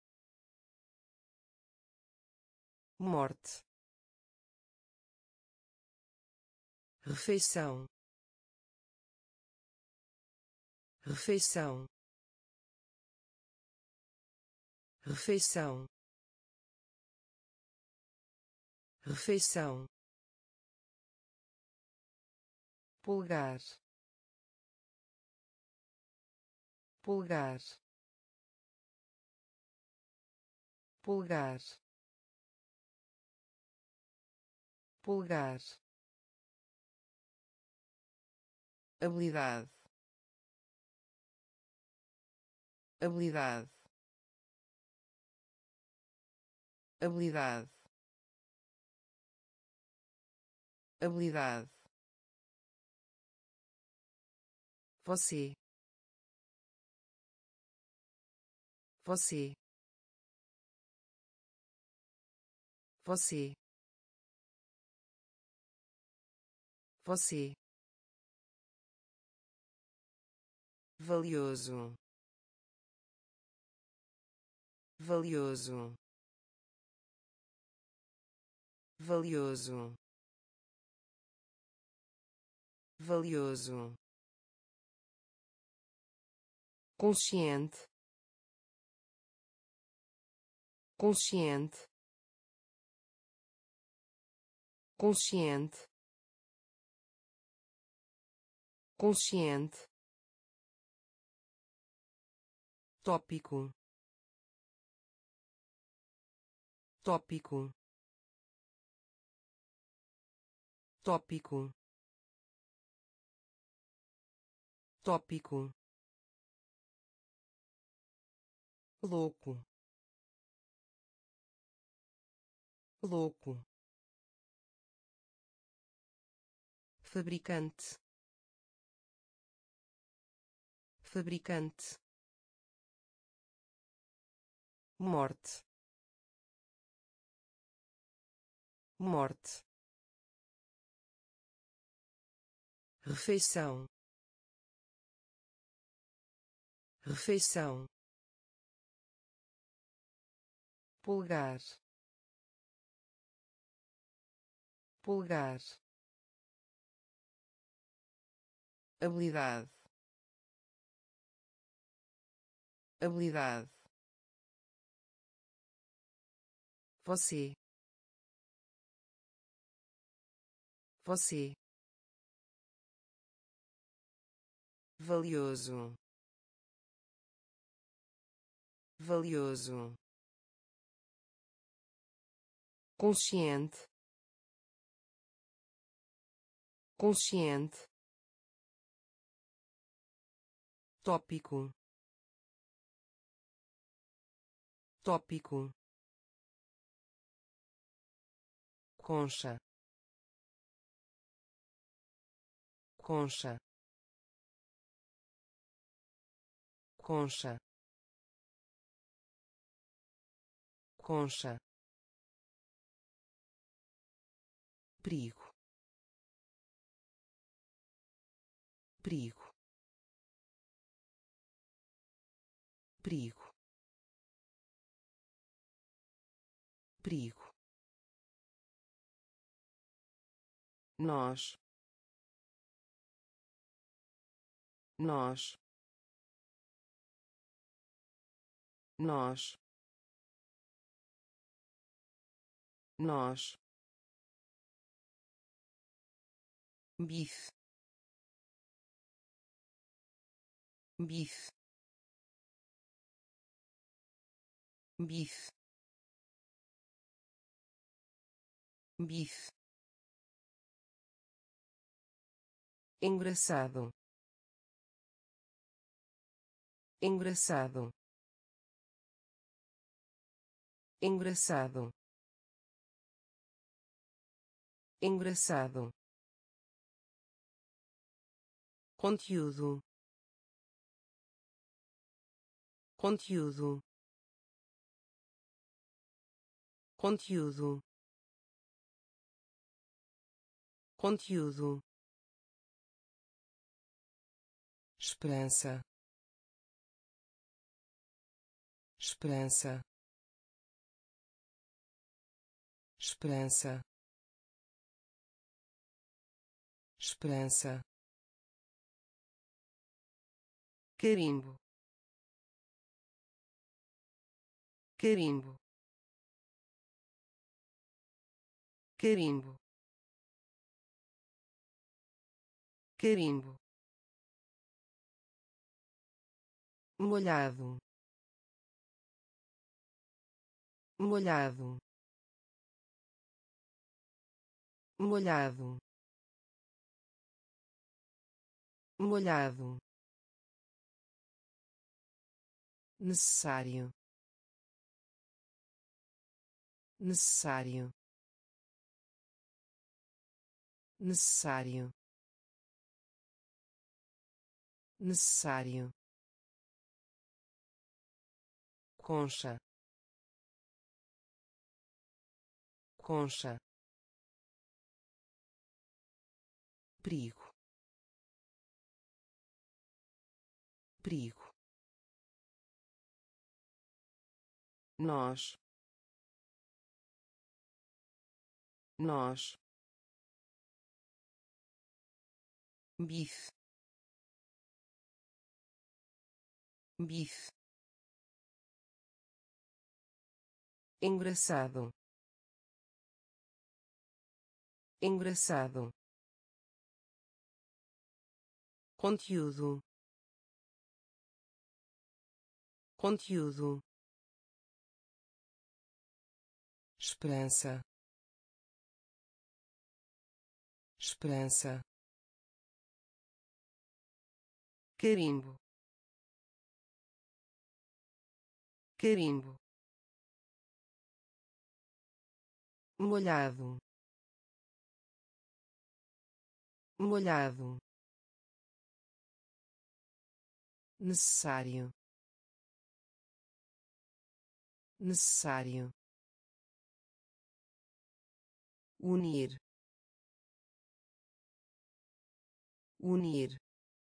morte, refeição, refeição, refeição, refeição, pulgar, pulgar, pulgar, pulgar, habilidade, habilidade, habilidade, habilidade, você, você, você, você, valioso, valioso, valioso, valioso, consciente, consciente, consciente, consciente, tópico, tópico, tópico, tópico, louco, louco, fabricante, fabricante, morte, morte, refeição, refeição, pulgar, pulgar, habilidade, habilidade, você, você, valioso, valioso, consciente, consciente, tópico, tópico, concha, concha, concha, concha, perigo, perigo, perigo, perigo, nós, nós, nós, nós, bife, bife, bife, bife, engraçado, engraçado, engraçado, engraçado, conteúdo, conteúdo, conteúdo, conteúdo, esperança, esperança, esperança, esperança, carimbo, carimbo, carimbo, carimbo, molhado, molhado, molhado, molhado, necessário, necessário, necessário, necessário, concha, concha, perigo, perigo, nós, nós, bife, bife, engraçado, engraçado, conteúdo, conteúdo, esperança, esperança, carimbo, carimbo, molhado, molhado, necessário, necessário, unir, unir,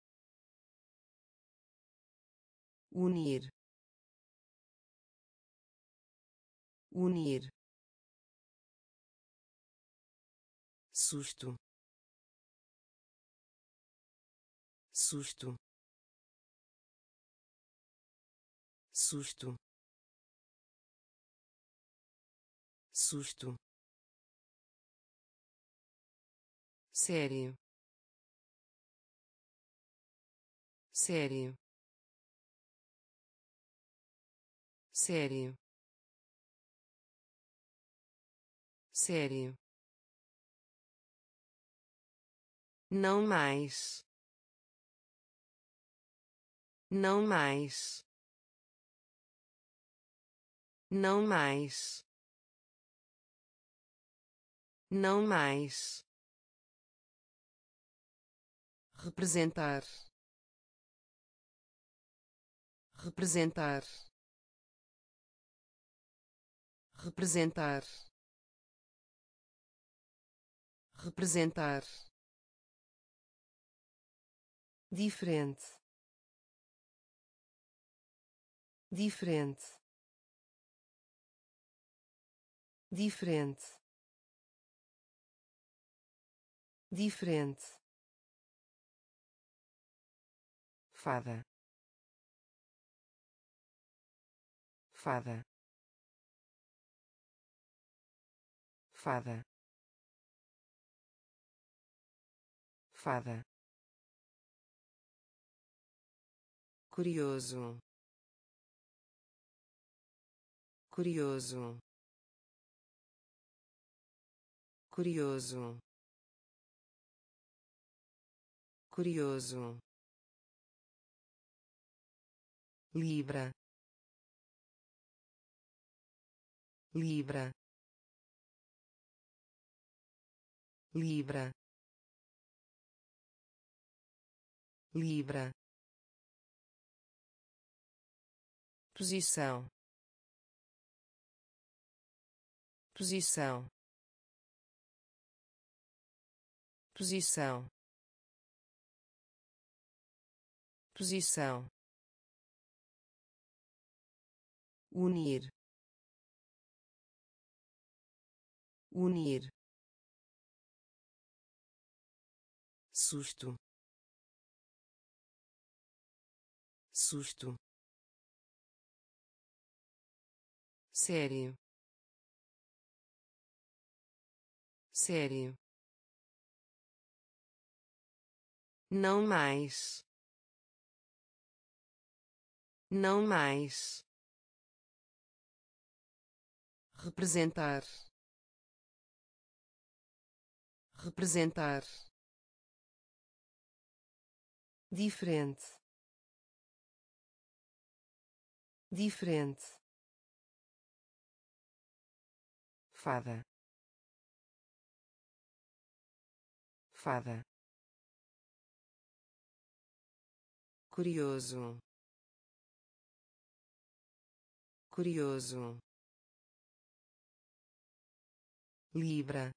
unir, unir, susto, susto, susto, susto, sério, sério, sério, sério, não mais, não mais, não mais, não mais, representar, representar, representar, representar, diferente, diferente, diferente, diferente, fada, fada, fada, fada, curioso, curioso, curioso, curioso, libra, libra, libra, libra, posição, posição, posição, posição, unir, unir, susto, susto, sério, sério, não mais, não mais, representar, representar, diferente, diferente, fada, fada, curioso, curioso, libra,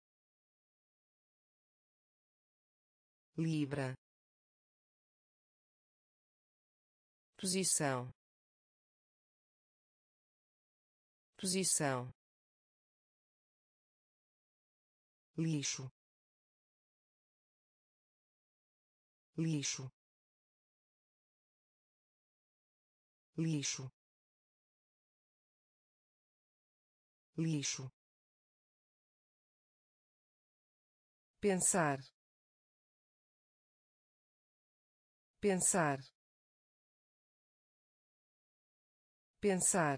libra, posição, posição, lixo, lixo, lixo, lixo, pensar, pensar, pensar,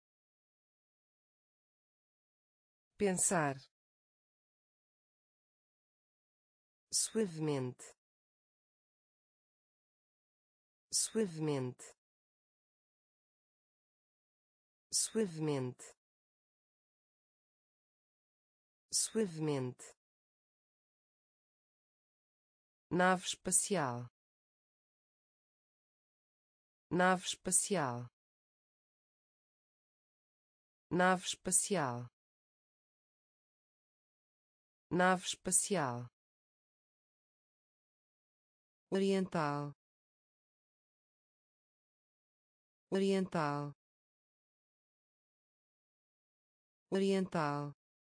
pensar, suavemente, suavemente, suavemente, suavemente, nave espacial, nave espacial, nave espacial, nave espacial, oriental, oriental, oriental,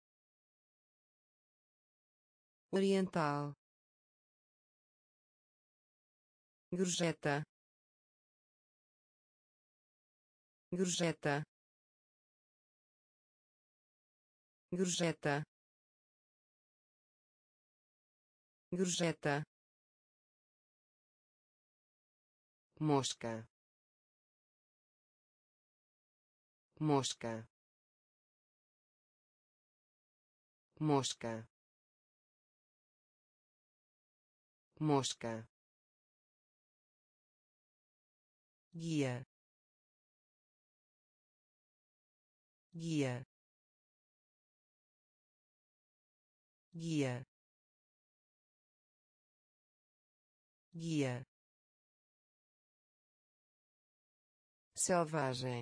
oriental, gorjeta, gorjeta, gorjeta, gorjeta, mosca, mosca, mosca, mosca, guia, guia, guia, guia, selvagem,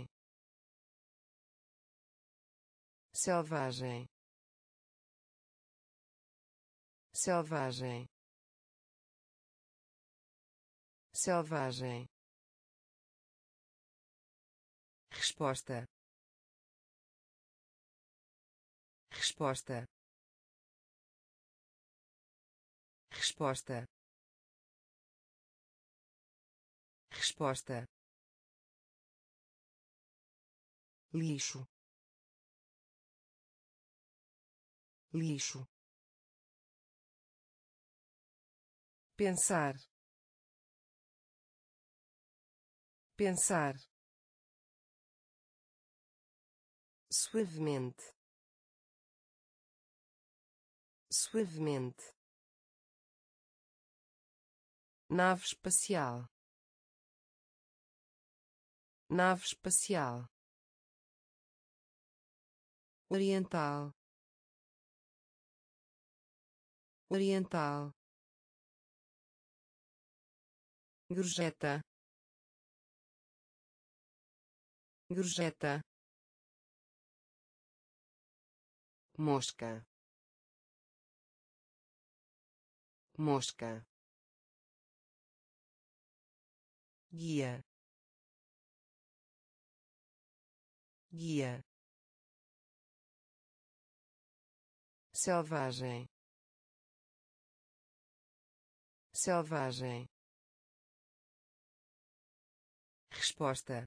selvagem, selvagem, selvagem, resposta, resposta, resposta, resposta, lixo, lixo, pensar, pensar, suavemente, suavemente, nave espacial, nave espacial, oriental, oriental, gorjeta, gorjeta, mosca, mosca, guia, guia, selvagem, selvagem, resposta,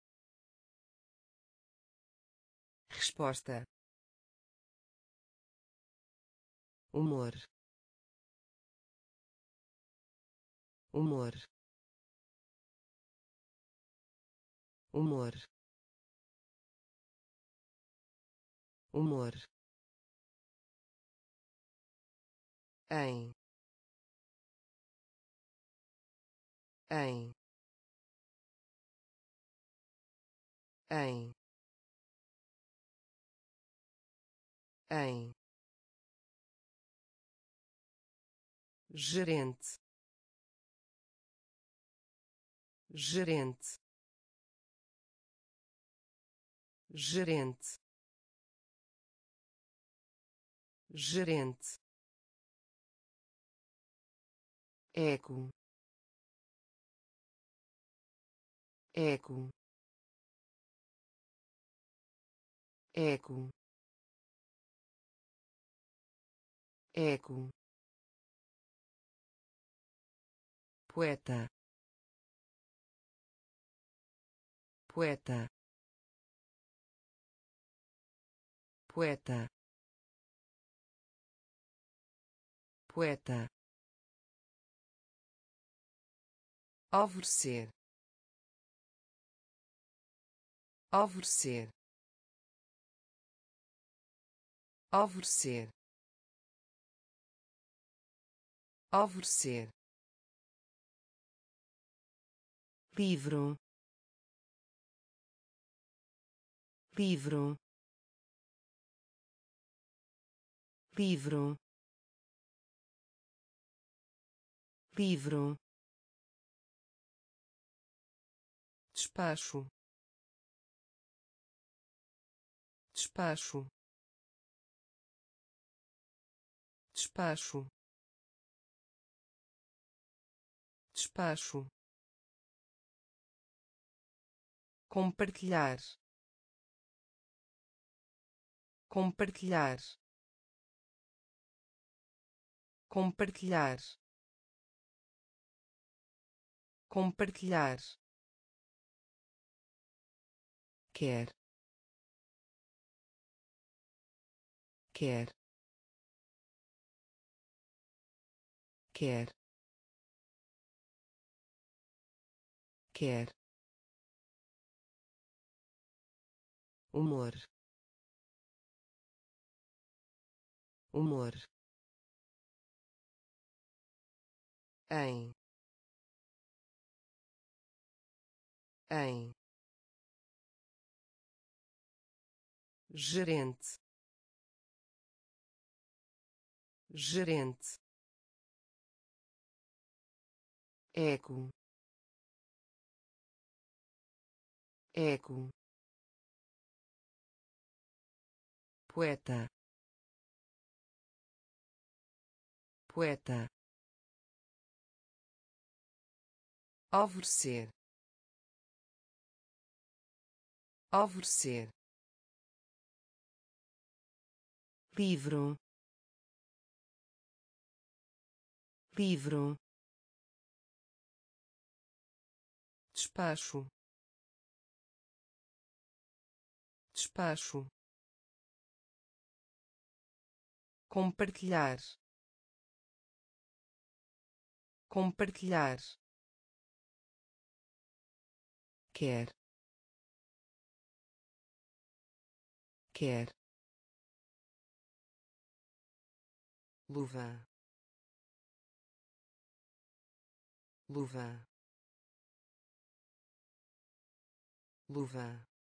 resposta, humor, humor, humor, humor, em, em, em, em, gerente, gerente, gerente, gerente, eco, eco, eco, eco, poeta, poeta, poeta, poeta, alvorecer, alvorecer, alvorecer, alvorecer, livro, livro, livro, livro, despacho, despacho, despacho, despacho, compartilhar, compartilhar, compartilhar, compartilhar, quer, quer, quer, quer, humor, humor, em, gerente, gerente, eco, eco, poeta, poeta, alvorecer, alvorecer, livro, livro, despacho, despacho, compartilhar, compartilhar, quer, quer, luva, luva, luva,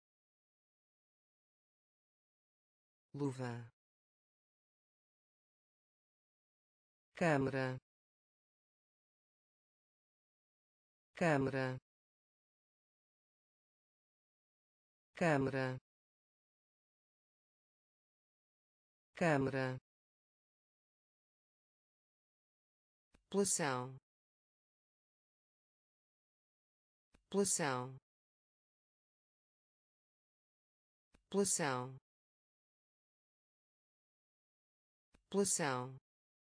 luva, câmara, câmara, câmara, câmara, população, população, população, população,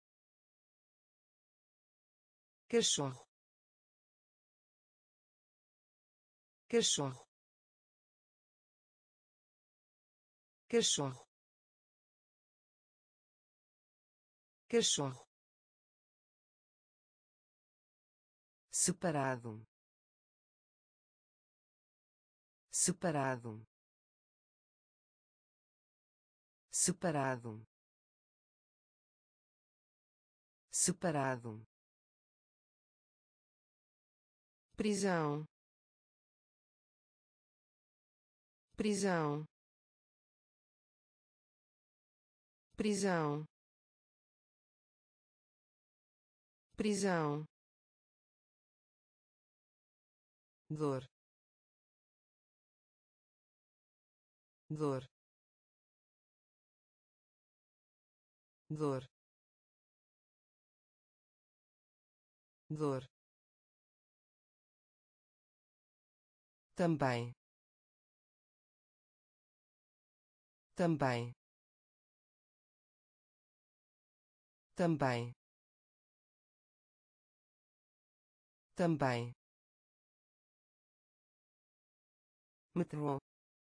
cachorro, cachorro, cachorro, cachorro, separado, separado, separado, separado, prisão, prisão, prisão, prisão, dor, dor, dor, dor, também, também, também, também, metrô,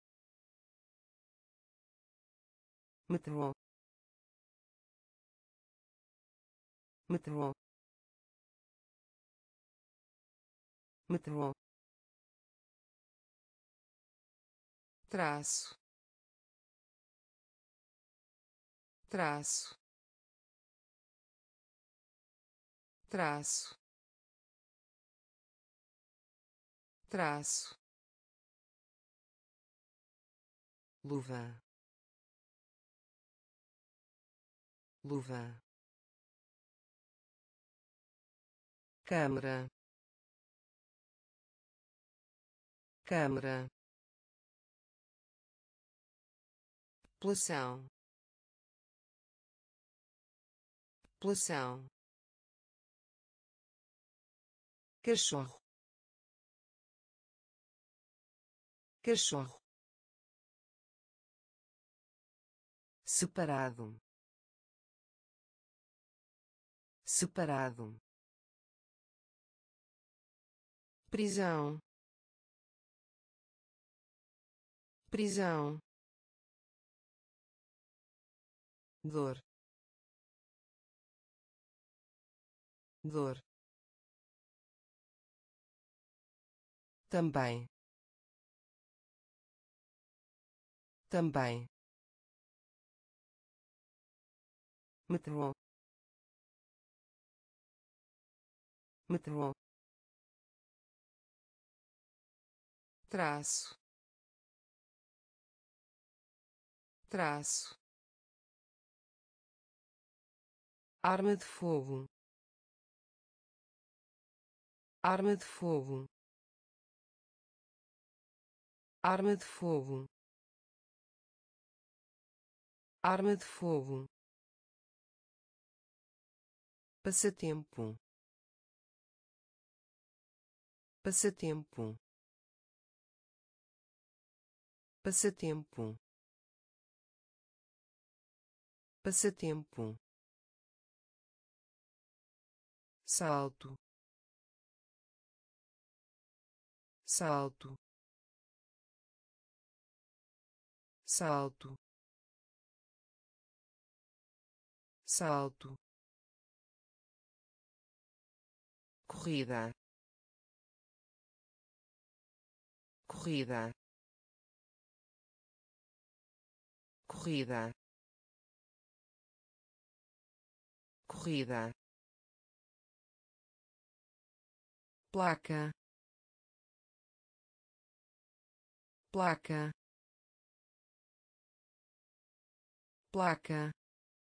metrô, metrô, metrô, traço, traço, traço, traço, luva, luva, câmara, câmara, população, população, cachorro, cachorro, separado, separado, prisão, prisão, dor, dor, também, também, metrô, metrô, traço, traço, arma de fogo, arma de fogo, arma de fogo, arma de fogo, passatempo, passatempo, passatempo, passatempo, salto, salto, salto, salto, corrida, corrida, corrida, corrida, placa, placa, placa,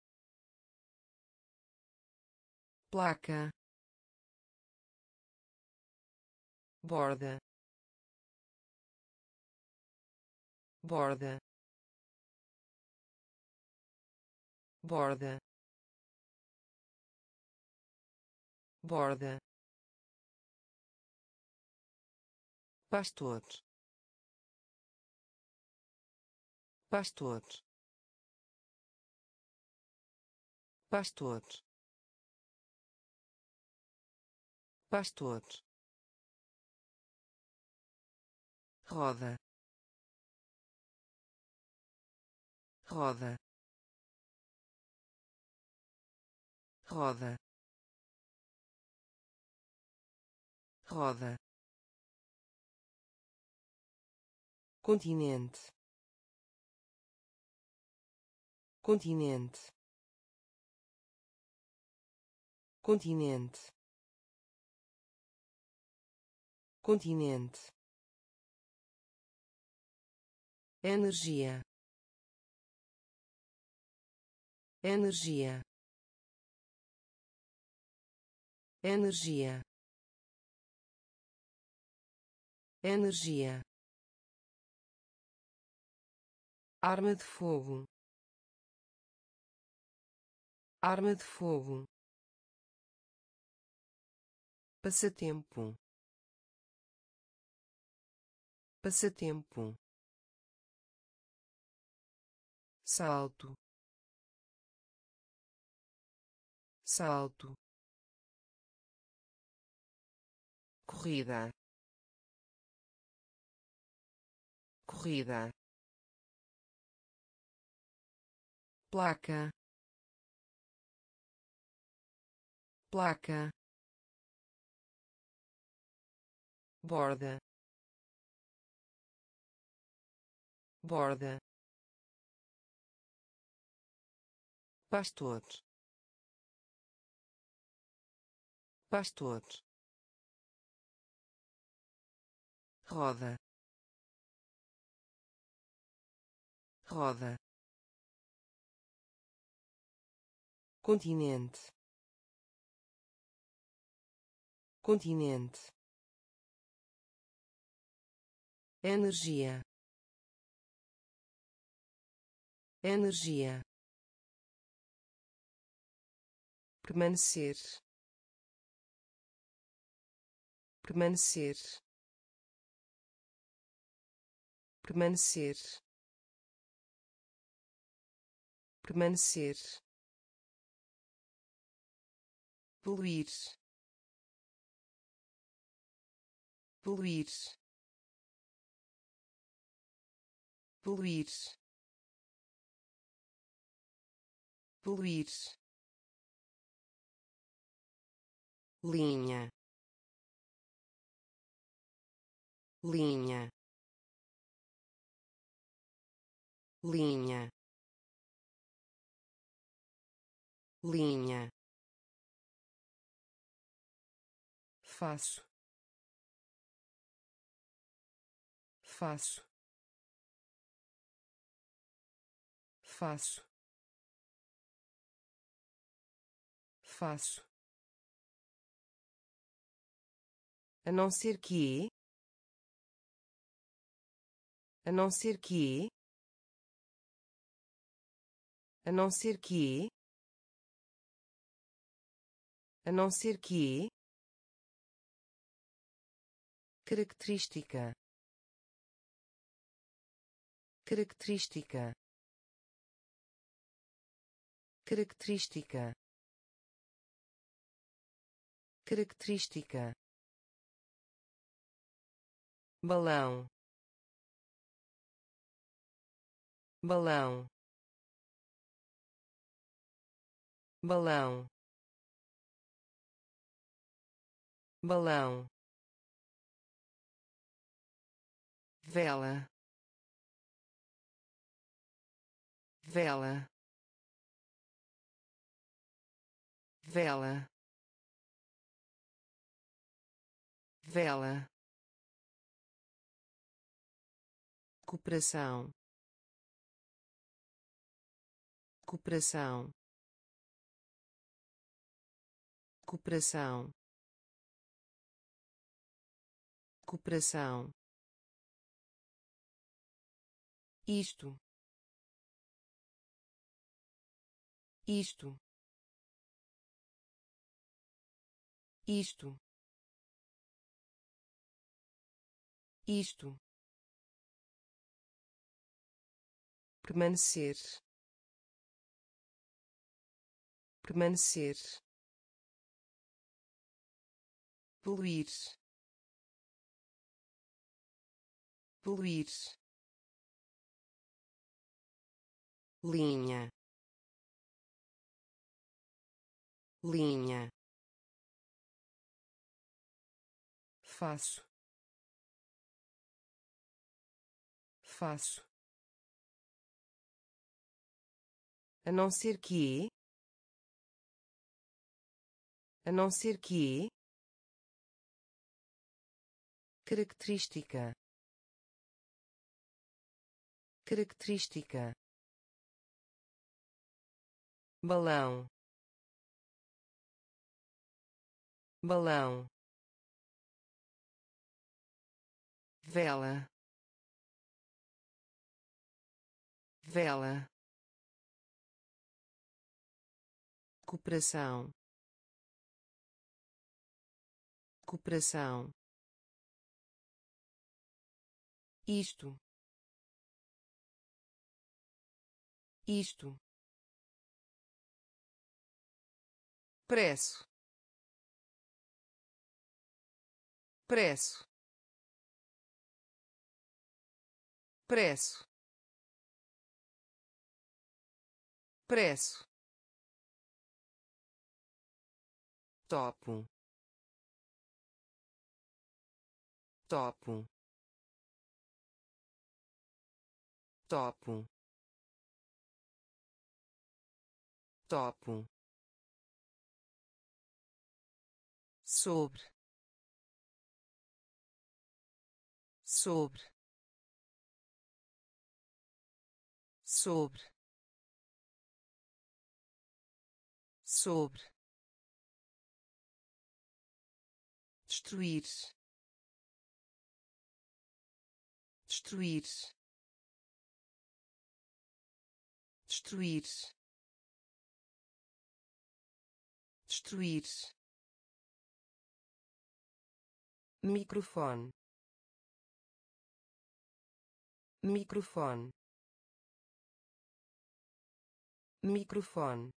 placa, borda, borda, borda, borda, pastor, pastor, pastor, pastor, roda, roda, roda, roda, continente, continente, continente, continente, energia, energia, energia, energia, arma de fogo, arma de fogo, passatempo, passatempo, salto, salto, corrida, corrida, placa, placa, borda, borda, pastor, pastor, roda, roda, continente, continente, energia, energia, permanecer, permanecer, permanecer, permanecer, poluir, poluir, poluir, poluir, linha, linha, linha, linha, faço, faço, faço, faço, a não ser que, a não ser que, a não ser que, a não ser que, característica, característica, característica, característica, balão, balão, balão, balão, vela, vela, vela, vela, cooperação, cooperação, cooperação, cooperação, isto, isto, isto, isto, permanecer, permanecer, poluir, poluir, linha, linha, faço, faço, a não ser que, a não ser que, característica, característica, balão, balão, vela, vela, cooperação, cooperação, isto, isto, preço, preço, preço, preço, topo, topo, topo, topo, sobre, sobre, sobre, sobre, destruir, destruir, destruir, destruir, microfone, microfone, microfone,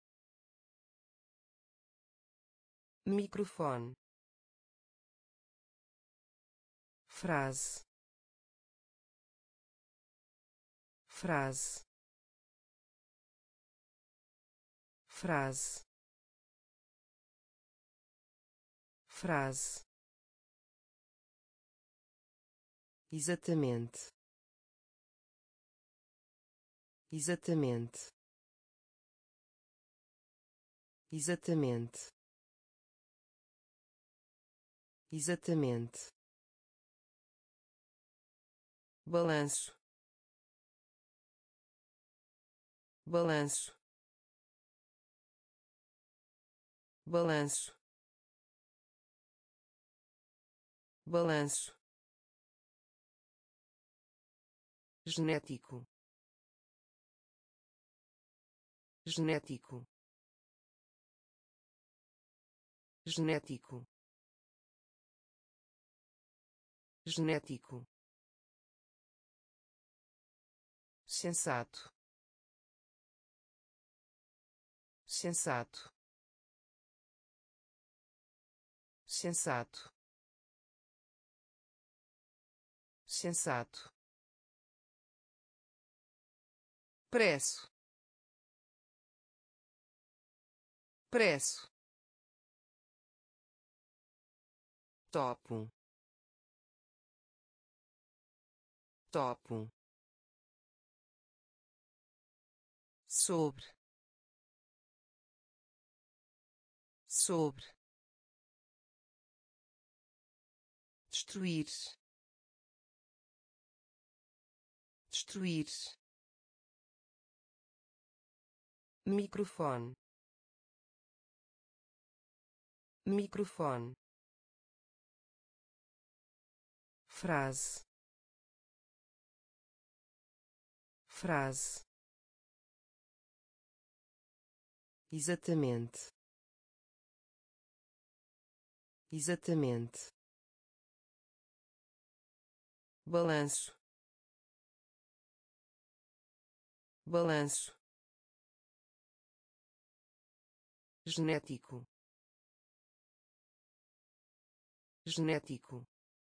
microfone, frase, frase, frase, frase, exatamente, exatamente, exatamente, exatamente, balanço, balanço, balanço, balanço, genético, genético, genético, genético, sensato, sensato, sensato, sensato, preço, preço, topo, topo, sobre, sobre, destruir, destruir, microfone, microfone, frase, frase, exatamente, exatamente, balanço, balanço, genético, genético,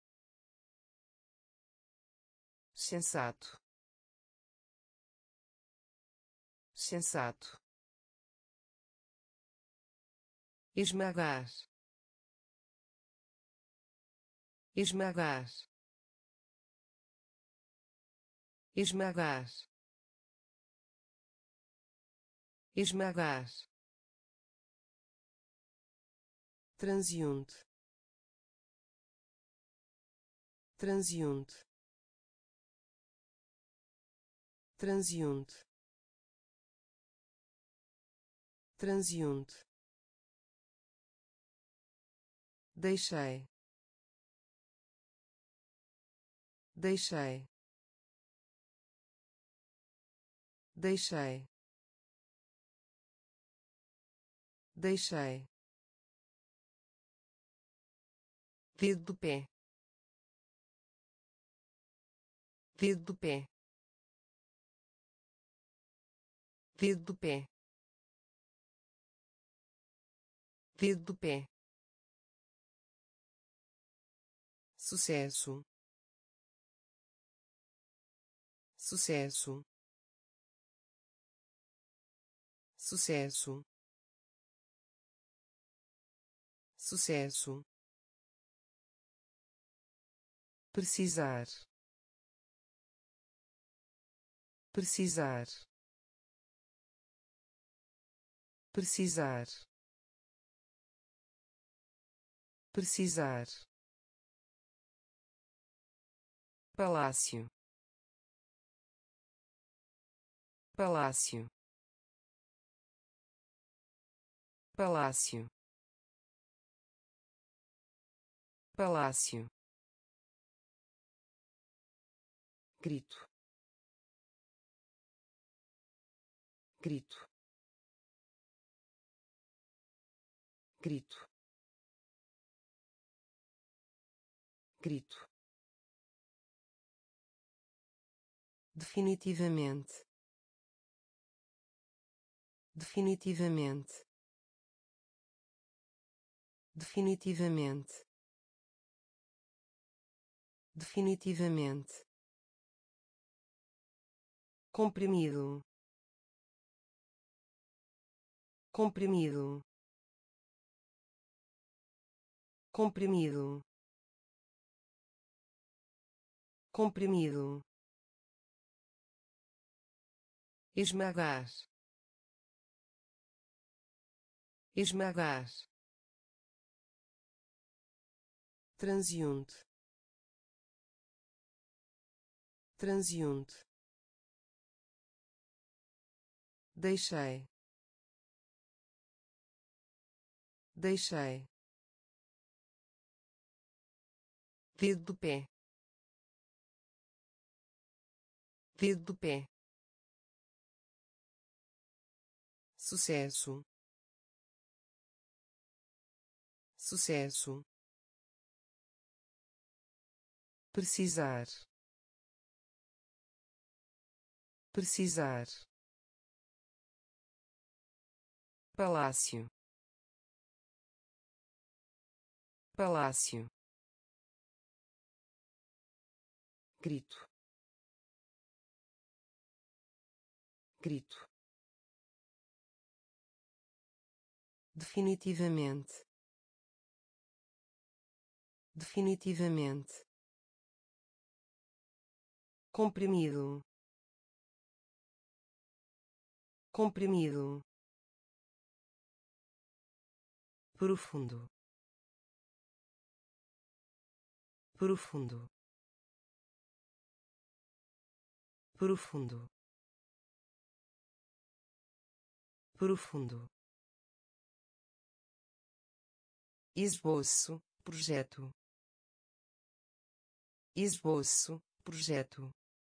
sensato, sensato, esmagar, esmagar, esmagar, esmagar, transeunte, transeunte, transeunte, transeunte, deixei, deixei, deixei, deixei, dedo do pé, dedo do pé, dedo do pé, dedo do pé, sucesso, sucesso, sucesso, sucesso, precisar, precisar, precisar, precisar, palácio, palácio, palácio, palácio, grito, grito, grito, grito, definitivamente, definitivamente, definitivamente, definitivamente, comprimido, comprimido, comprimido, comprimido, esmagar, esmagar, transeunte, transeunte, deixei, deixei, dedo do pé, dedo do pé, sucesso, sucesso, precisar, precisar, palácio, palácio, grito, grito, definitivamente, definitivamente, comprimido, comprimido, profundo, profundo, profundo, profundo, esboço, projeto, esboço, projeto,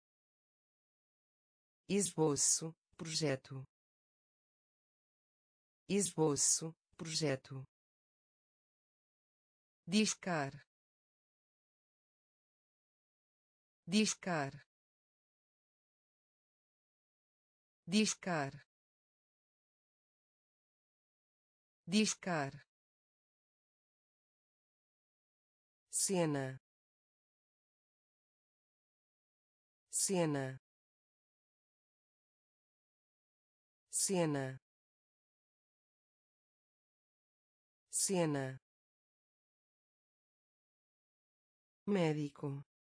esboço, projeto, esboço, projeto, discar, discar, discar, discar, cena, cena, cena, cena, médico,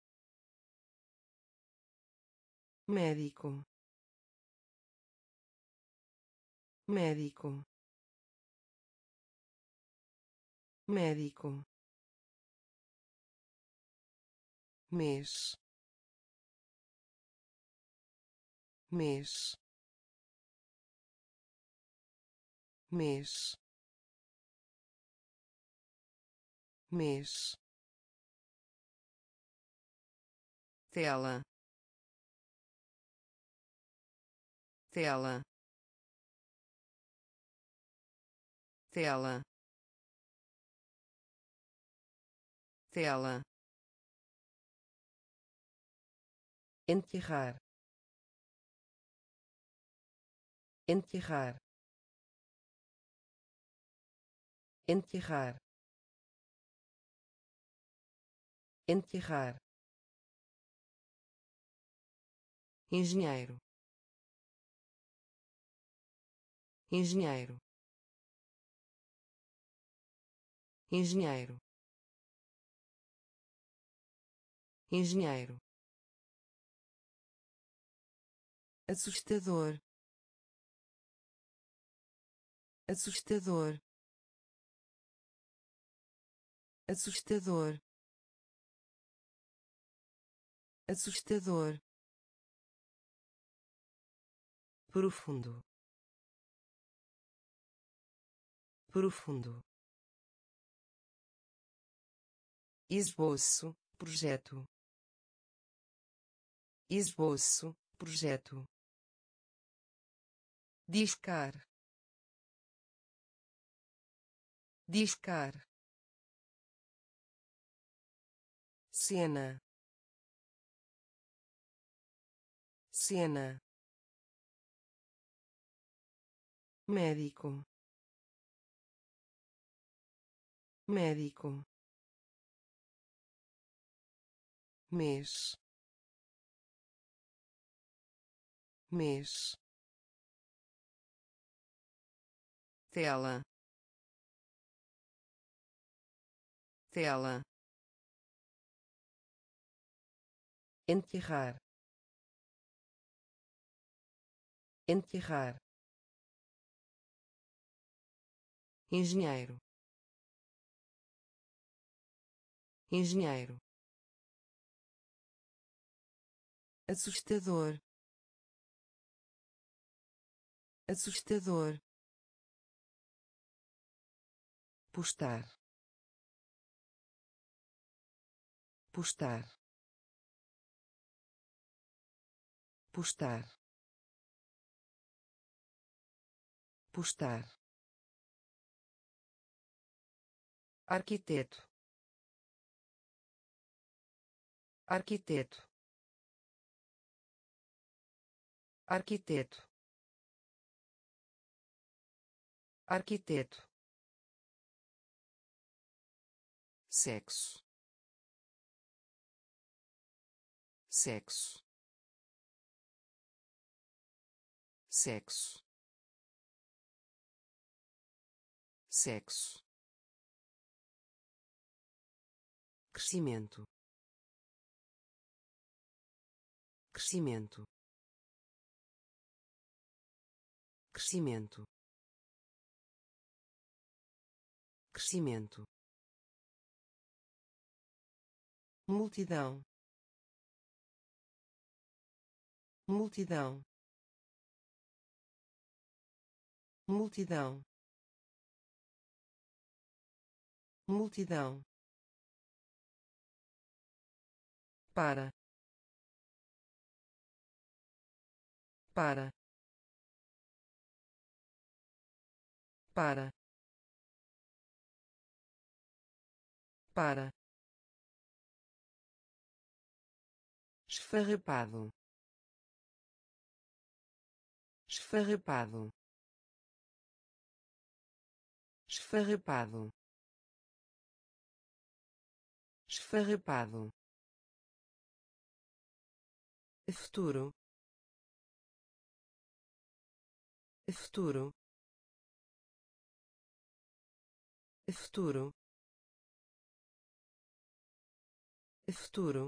médico, médico, médico, mês, mês, mês, mês, tela, tela, tela, tela, enterrar, enterrar, enterrar, enterrar, engenheiro, engenheiro, engenheiro, engenheiro, assustador, assustador, assustador, assustador, profundo, profundo, esboço, projeto, esboço, projeto, discar, discar, cena, cena, médico, médico, mês, mês, tela, tela, enterrar, enterrar, engenheiro, engenheiro, assustador, assustador, postar, postar, postar, postar, arquiteto, arquiteto, arquiteto, arquiteto, sexo, sexo, sexo, sexo, crescimento, crescimento, crescimento, crescimento, multidão, multidão, multidão, multidão, para, para, para, para, esfarrapado, esfarrapado, esfarrapado, esfarrapado, futuro, futuro, futuro, futuro,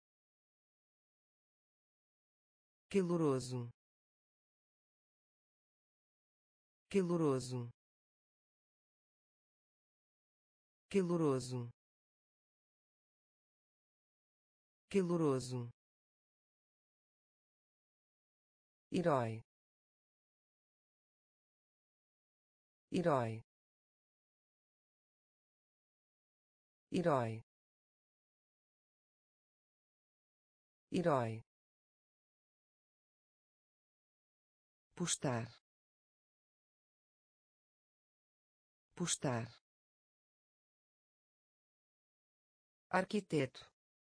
caloroso, caloroso, caloroso, caloroso, herói, herói, herói, herói, postar, postar, arquiteto,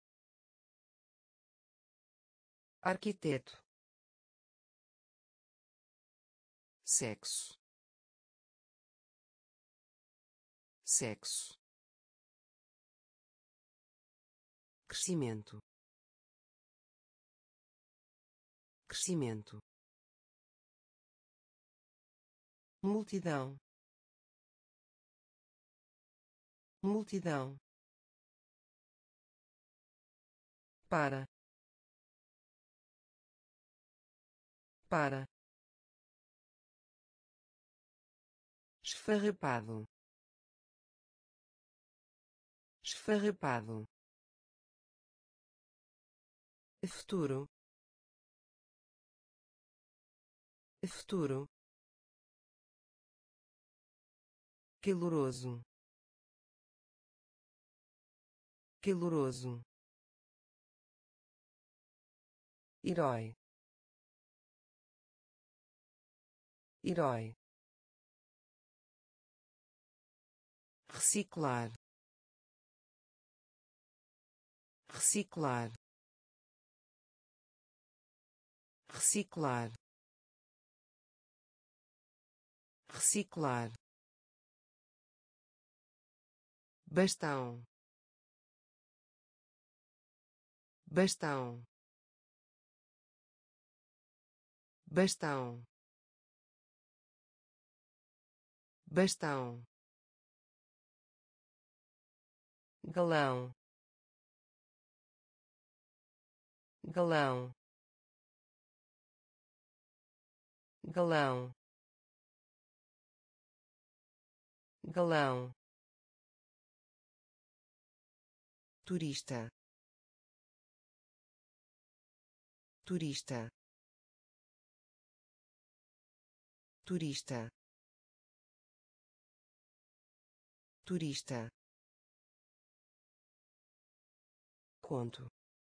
arquiteto, sexo, sexo, crescimento, crescimento, multidão, multidão, para, para, esfarrapado, esfarrapado, futuro, futuro, caloroso, caloroso, herói, herói, reciclar, reciclar, reciclar, reciclar, bastão, bastão, bastão, bastão, galão, galão, galão, galão, turista, turista, turista, turista, conto,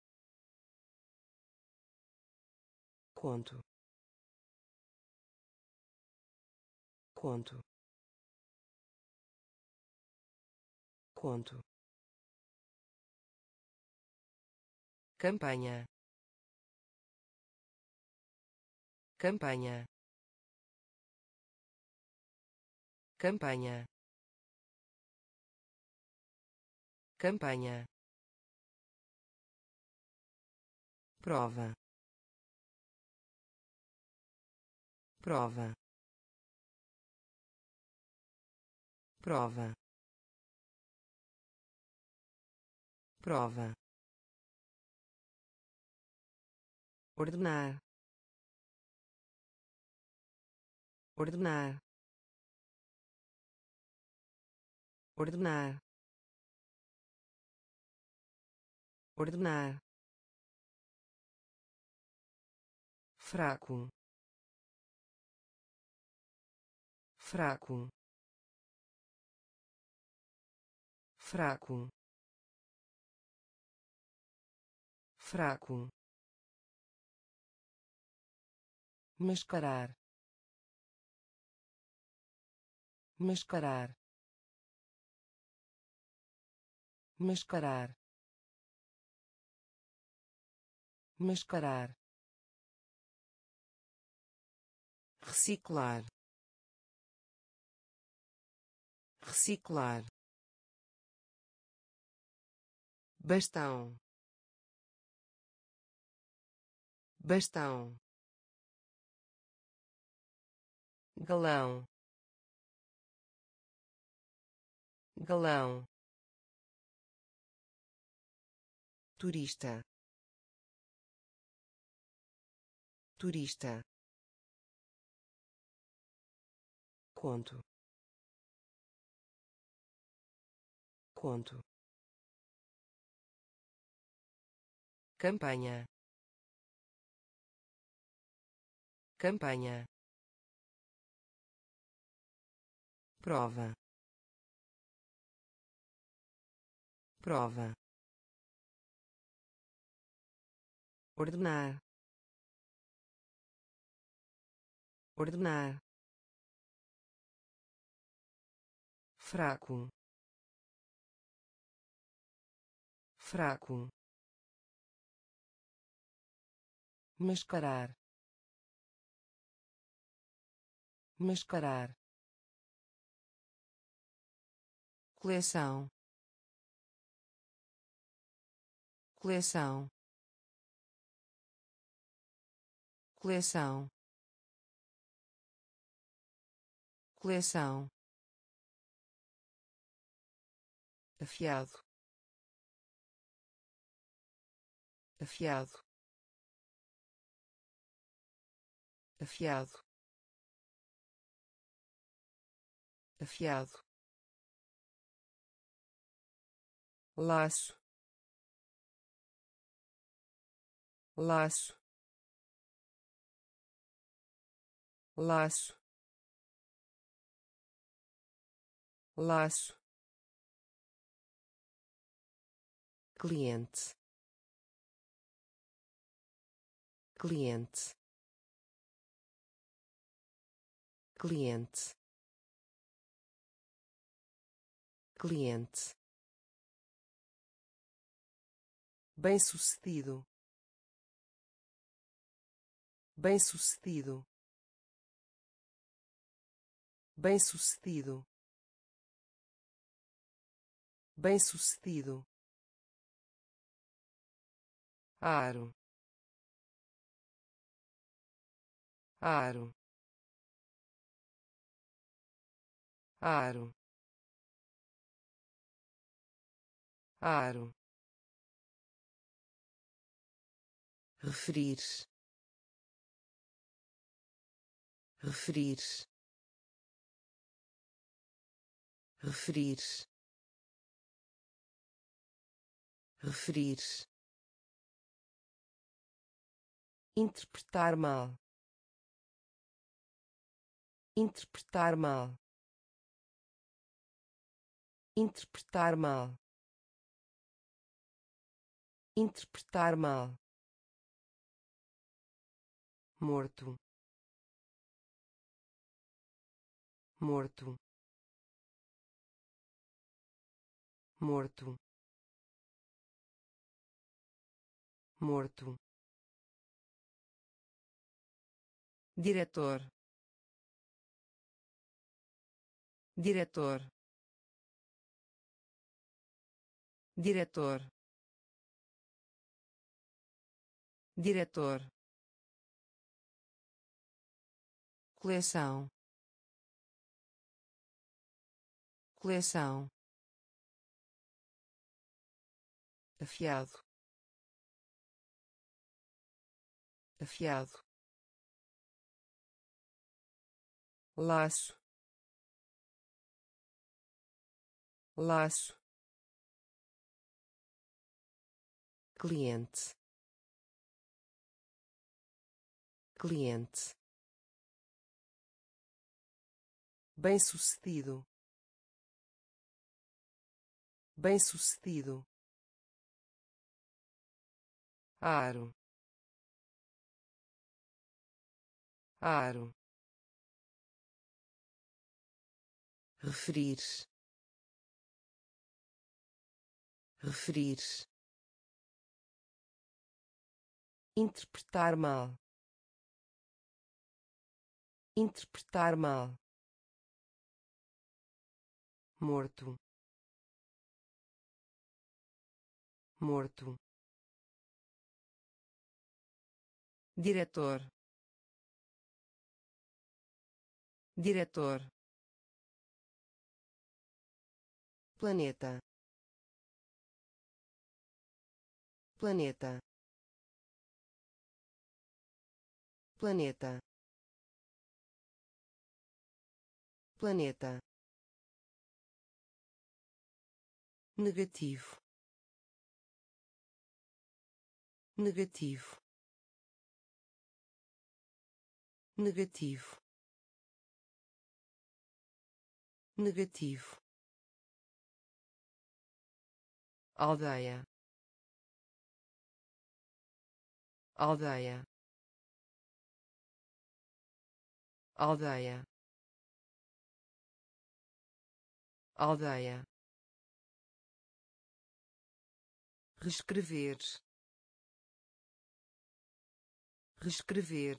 conto, conto, conto, campanha, campanha, campanha, campanha, prova, prova, prova, prova, ordenar, ordenar, ordenar, ordenar, fraco, fraco, fraco, fraco, mascarar, mascarar, mascarar, mascarar, reciclar, reciclar, bastão, bastão, galão, galão, turista, turista, conto, conto, campanha, campanha, prova, prova, ordenar, ordenar, fraco, fraco, mascarar, mascarar, coleção, coleção, coleção, coleção, afiado, afiado, afiado, afiado, laço, laço, laço, laço, cliente, cliente, cliente, cliente, bem-sucedido, bem-sucedido, bem-sucedido, bem-sucedido, aro, aro, aro, aro, referir, referir, referir, referir, interpretar mal, interpretar mal, interpretar mal, interpretar mal, morto, morto, morto, morto, diretor, diretor, diretor, diretor, coleção, coleção, afiado, afiado, laço, laço, cliente, cliente, bem-sucedido, bem-sucedido, aro, aro, referir, referir, interpretar mal, interpretar mal, morto, morto, diretor, diretor, planeta, planeta, planeta, planeta, negativo, negativo, negativo, negativo, aldeia, aldeia, aldeia, aldeia, reescrever, reescrever,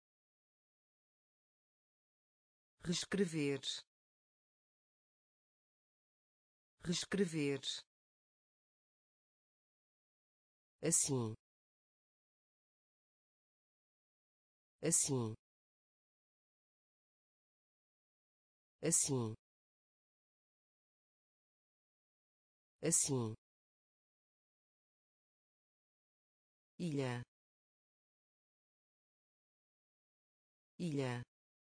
reescrever, reescrever, assim, assim, assim, assim, ilha, ilha,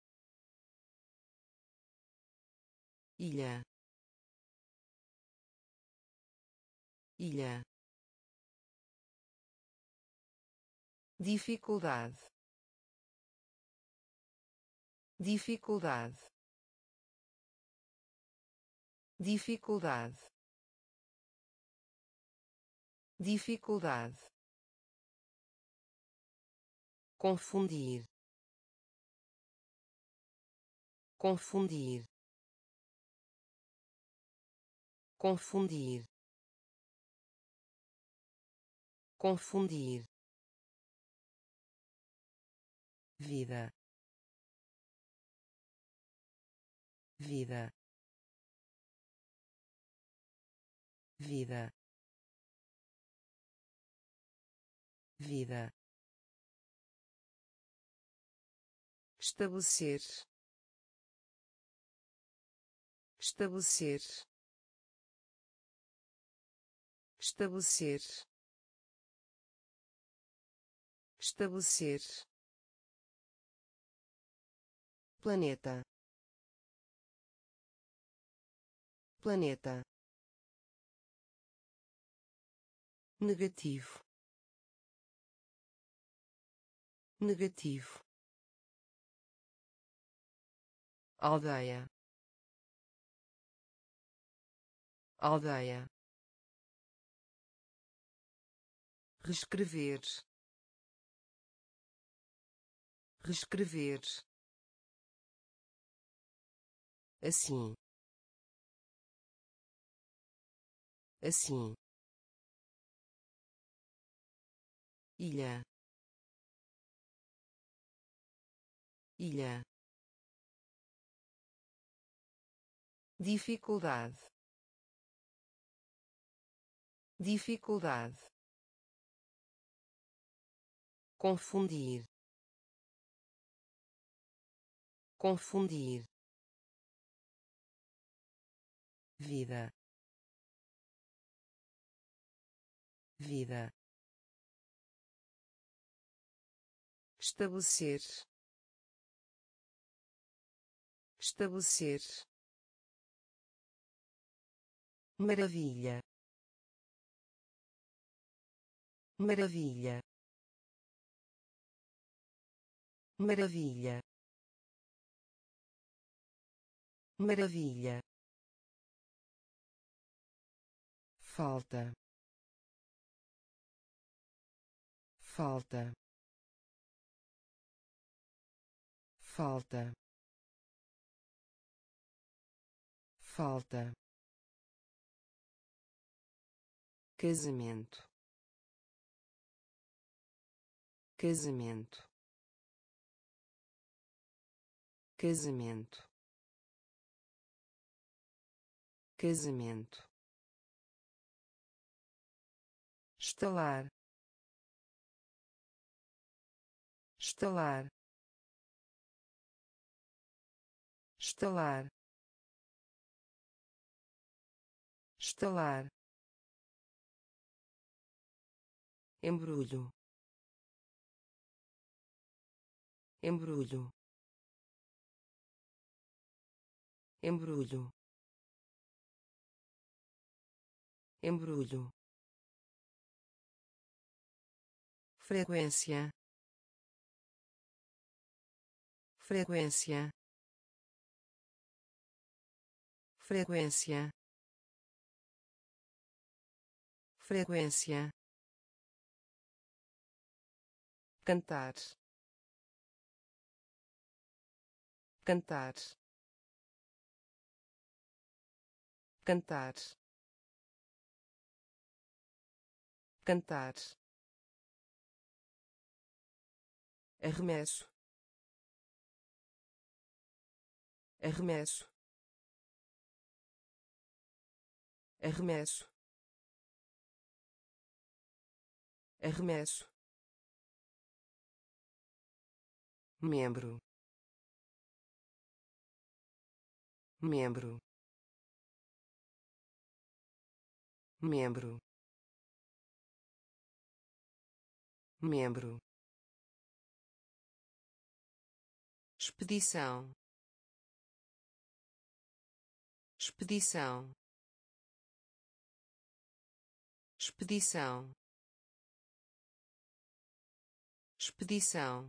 ilha, ilha, dificuldade, dificuldade, dificuldade, dificuldade, confundir, confundir, confundir, confundir, vida, vida, vida, vida, estabelecer, estabelecer, estabelecer, estabelecer, planeta, planeta, negativo, negativo, aldeia, aldeia, reescrever, reescrever, assim, assim, ilha, ilha, dificuldade, dificuldade, confundir, confundir, vida, vida, estabelecer, estabelecer, maravilha, maravilha, maravilha, maravilha, falta, falta, falta, falta, casamento, casamento, casamento, casamento, estalar, estalar, estalar, estalar, embrulho, embrulho, embrulho, embrulho, frequência, frequência, frequência, frequência, cantar, cantar, cantar, cantar, arremesso, arremesso, arremesso, arremesso, membro, membro, membro, membro, expedição, expedição, expedição, expedição,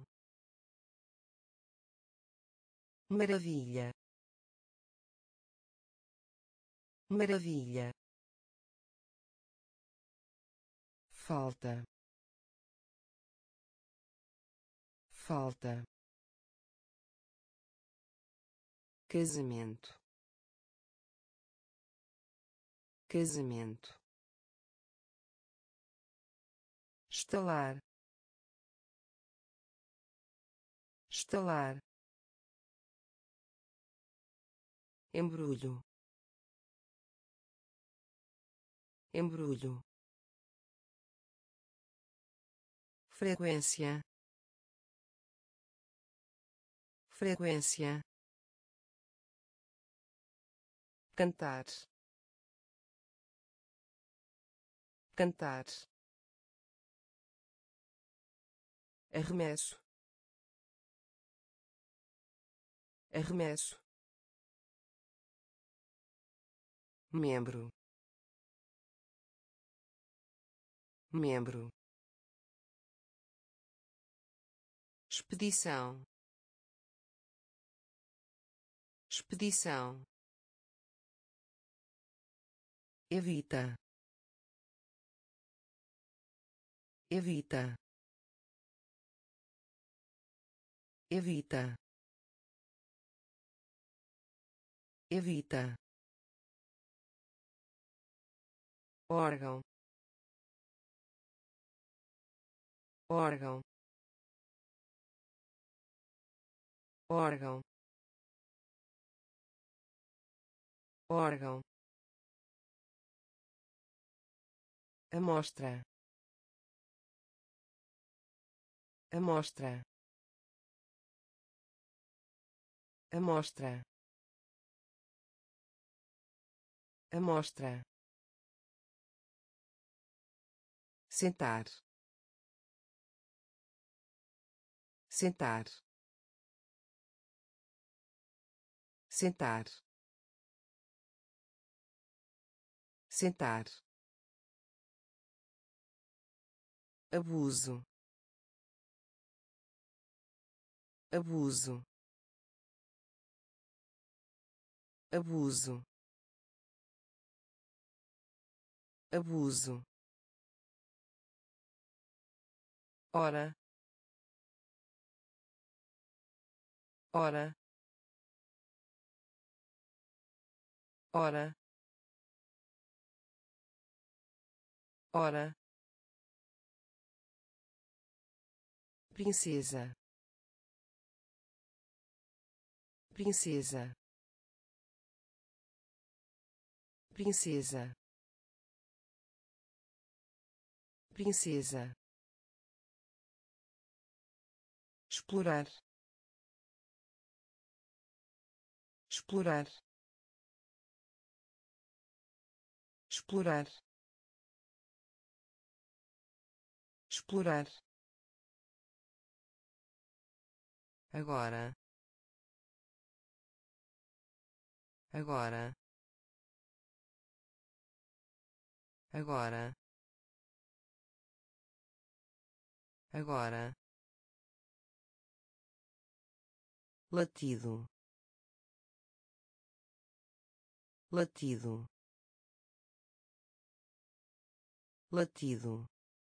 maravilha, maravilha, falta, falta, casamento, casamento, estalar, estalar, embrulho, embrulho, frequência, frequência, cantar, cantar, arremesso, arremesso, membro, membro, expedição, expedição, evita, evita, evita, evita, órgão, órgão, órgão, órgão, amostra, amostra, amostra, amostra, sentar, sentar, sentar, sentar, abuso, abuso, abuso, abuso, ora, ora, ora, ora, princesa, princesa, princesa, princesa, explorar, explorar, explorar, explorar, agora, agora, agora, agora, latido, latido, latido,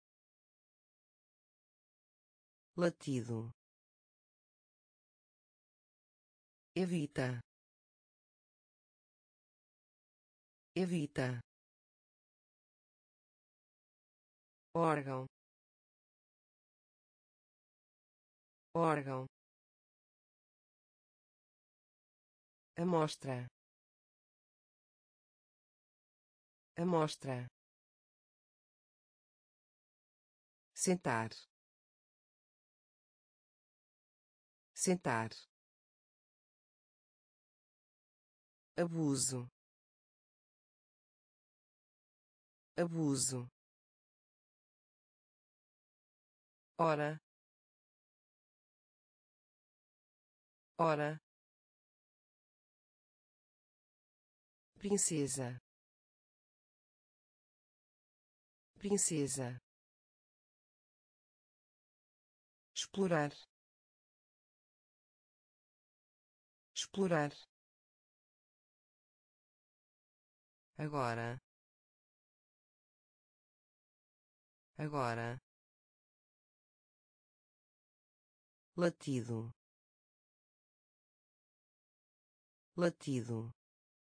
latido, evita, evita, órgão, órgão, amostra, amostra, sentar, sentar, abuso, abuso, ora, ora, princesa, princesa, explorar, explorar, agora, agora, latido, latido,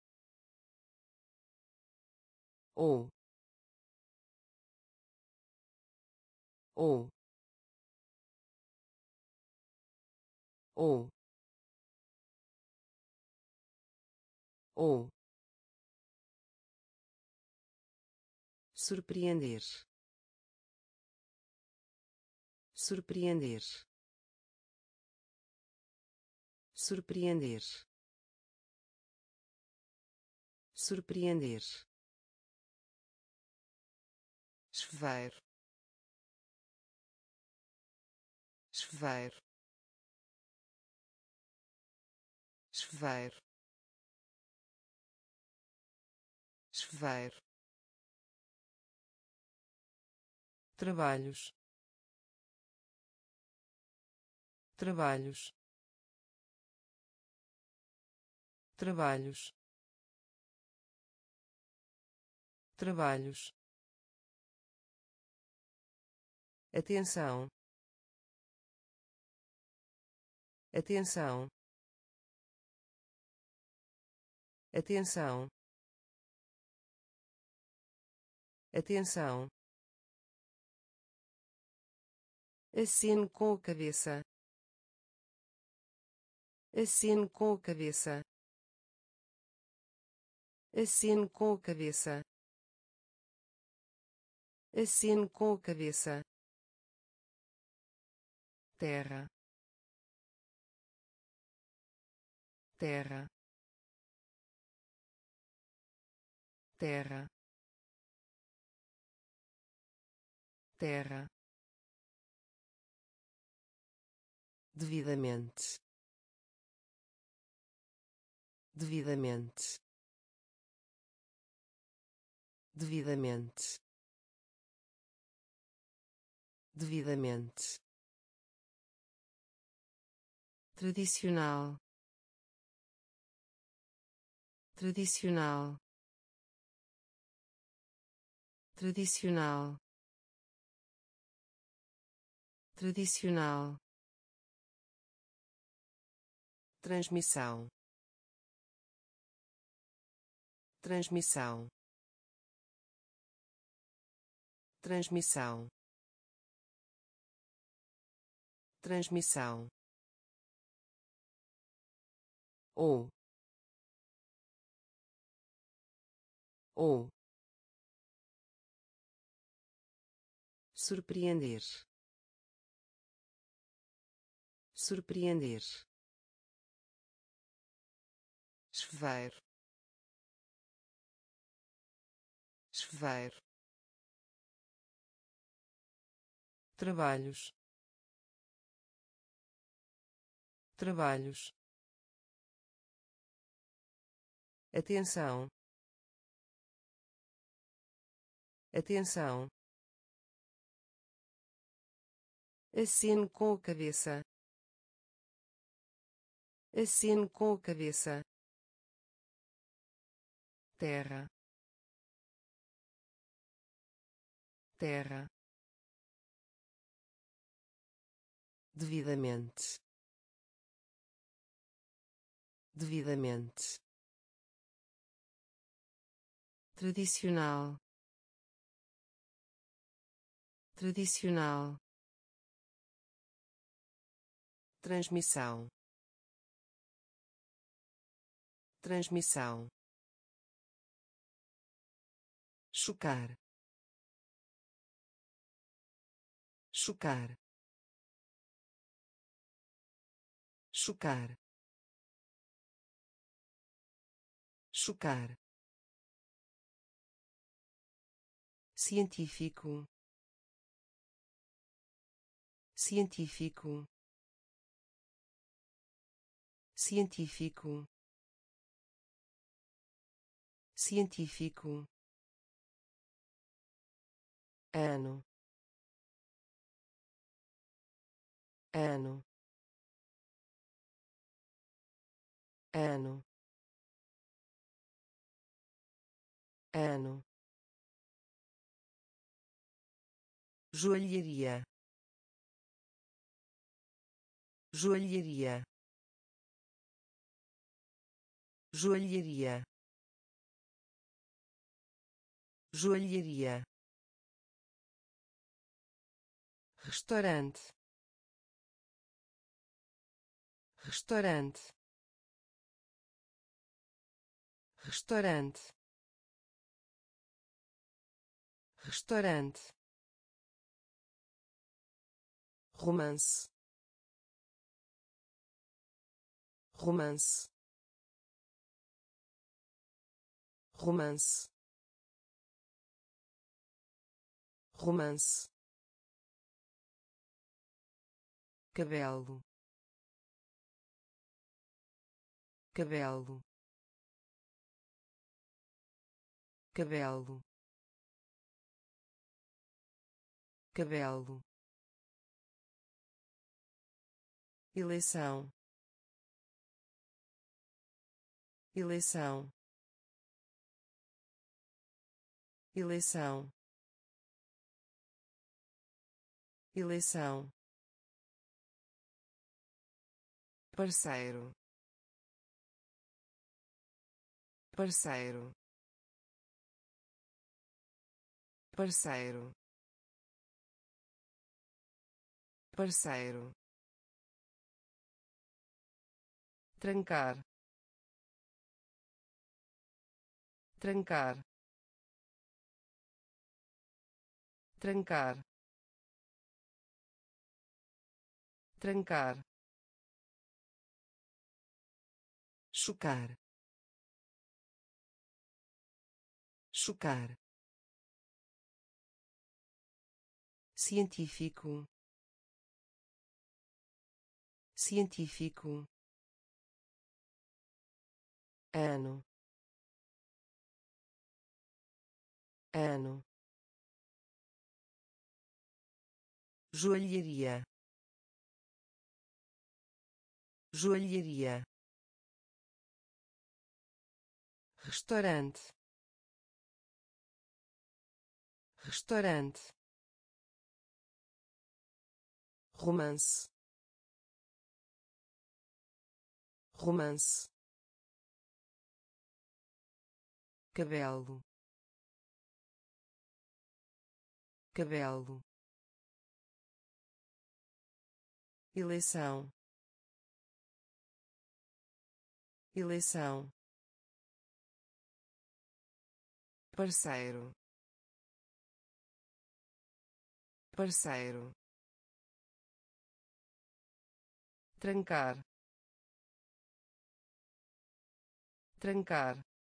ou, ou, ou, ou, surpreender, surpreender, surpreender, surpreender, chuveiro, chuveiro, chuveiro, chuveiro, trabalhos, trabalhos, trabalhos, trabalhos, atenção, atenção, atenção, atenção, aceno com a cabeça, aceno com a cabeça, aceno com a cabeça, aceno com a cabeça, terra, terra, terra, terra, devidamente, devidamente, devidamente, devidamente, tradicional, tradicional, tradicional, tradicional, transmissão, transmissão, transmissão, transmissão, ou surpreender, surpreender, chuveiro, chuveiro, trabalhos, trabalhos, atenção, atenção, aceno com a cabeça, aceno com a cabeça, terra, terra, devidamente, devidamente, tradicional, tradicional, transmissão, transmissão, chocar, chocar, chocar, chocar, científico, científico, científico, científico, ano, ano, ano, ano, joalheria, joalheria, joalheria, joalheria, restaurante, restaurante, restaurante, restaurante, romance, romance, romance, romance, cabelo, cabelo, cabelo, cabelo, eleição, eleição, eleição, eleição, parceiro, parceiro, parceiro, parceiro, trancar, trancar, trancar, trancar, chocar, chocar, científico, científico, ano, piano, joalheria, joalheria, restaurante, restaurante, romance, romance, cabelo, cabelo, eleição, eleição, parceiro, parceiro, trancar, trancar,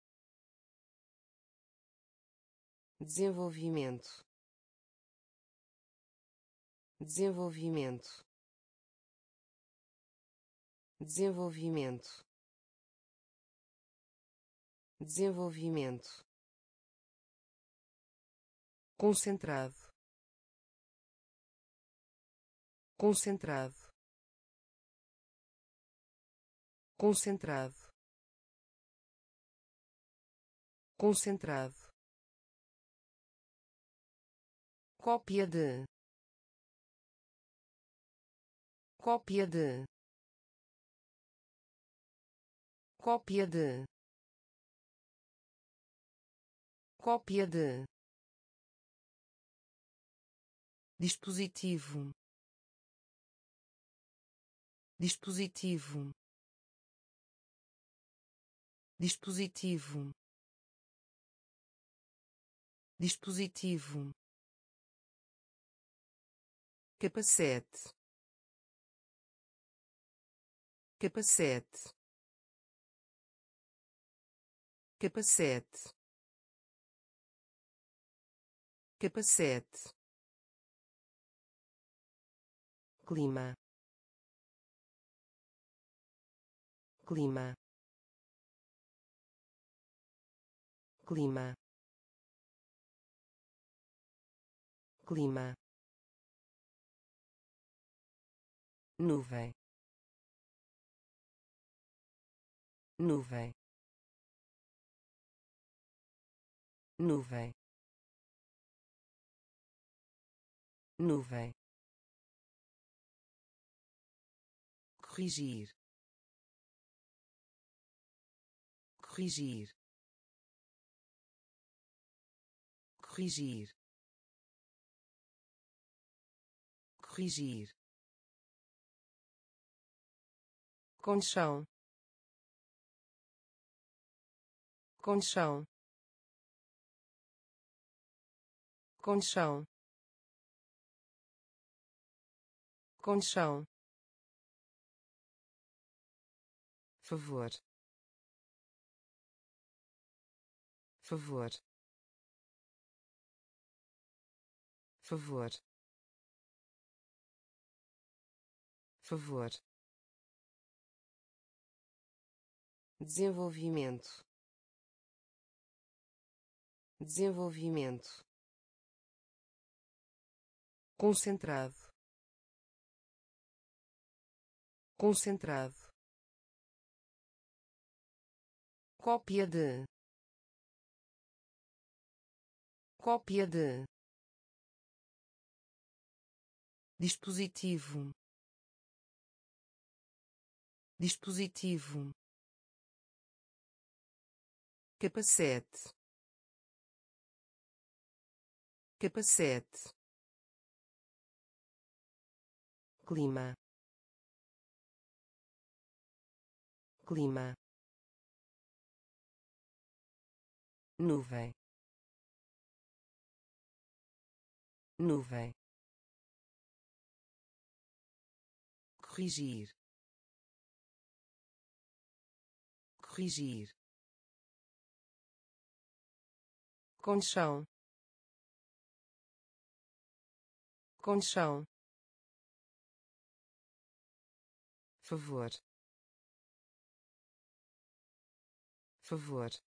desenvolvimento, desenvolvimento, desenvolvimento, desenvolvimento, concentrado, concentrado, concentrado, concentrado, cópia de, cópia de, cópia de, cópia de, dispositivo, dispositivo, dispositivo, dispositivo, capacete, capacete, capacete, capacete, clima, clima, clima, clima, nuvem, nuvem, nuvem, nuvem, corrigir, corrigir, corrigir, corrigir, conchão, conchão, conchão, conchão, favor, favor, favor, favor, desenvolvimento, desenvolvimento, concentrado, concentrado, cópia de, cópia de, dispositivo, dispositivo, capacete, capacete, clima, clima, nuvem, nuvem, corrigir, corrigir, conchão, conchão, favor, favor,